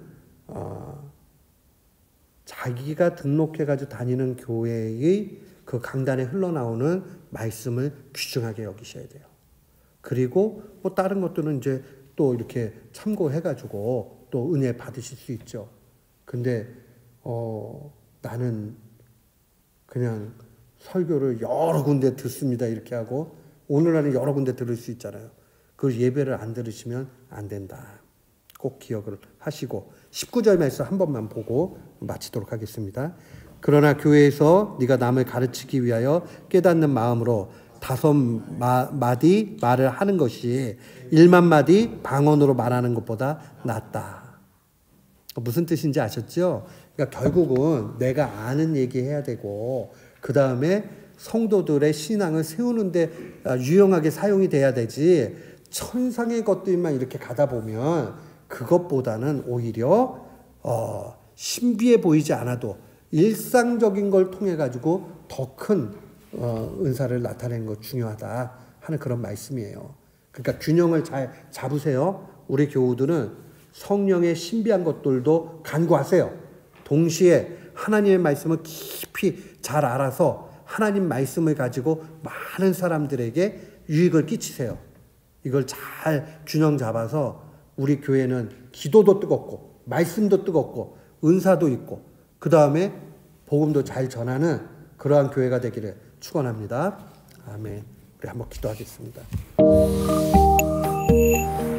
자기가 등록해가지고 다니는 교회의 그 강단에 흘러나오는 말씀을 귀중하게 여기셔야 돼요. 그리고 뭐 다른 것들은 이제 또 이렇게 참고해가지고 또 은혜 받으실 수 있죠. 근데 나는 그냥 설교를 여러 군데 듣습니다 이렇게 하고 오늘날은 여러 군데 들을 수 있잖아요. 그 예배를 안 들으시면 안 된다. 꼭 기억을 하시고 19절 말씀 한 번만 보고 마치도록 하겠습니다. 그러나 교회에서 네가 남을 가르치기 위하여 깨닫는 마음으로 5마디 말을 하는 것이 1만 마디 방언으로 말하는 것보다 낫다. 무슨 뜻인지 아셨죠? 그러니까 결국은 내가 아는 얘기 해야 되고 그 다음에 성도들의 신앙을 세우는데 유용하게 사용이 돼야 되지 천상의 것들만 이렇게 가다 보면 그것보다는 오히려 신비해 보이지 않아도 일상적인 걸 통해 가지고 더 큰 은사를 나타내는 것 중요하다 하는 그런 말씀이에요. 그러니까 균형을 잘 잡으세요. 우리 교우들은 성령의 신비한 것들도 간구하세요. 동시에 하나님의 말씀을 깊이 잘 알아서 하나님 말씀을 가지고 많은 사람들에게 유익을 끼치세요. 이걸 잘 균형 잡아서 우리 교회는 기도도 뜨겁고 말씀도 뜨겁고 은사도 있고 그 다음에 복음도 잘 전하는 그러한 교회가 되기를 축원합니다. 아멘. 우리 한번 기도하겠습니다.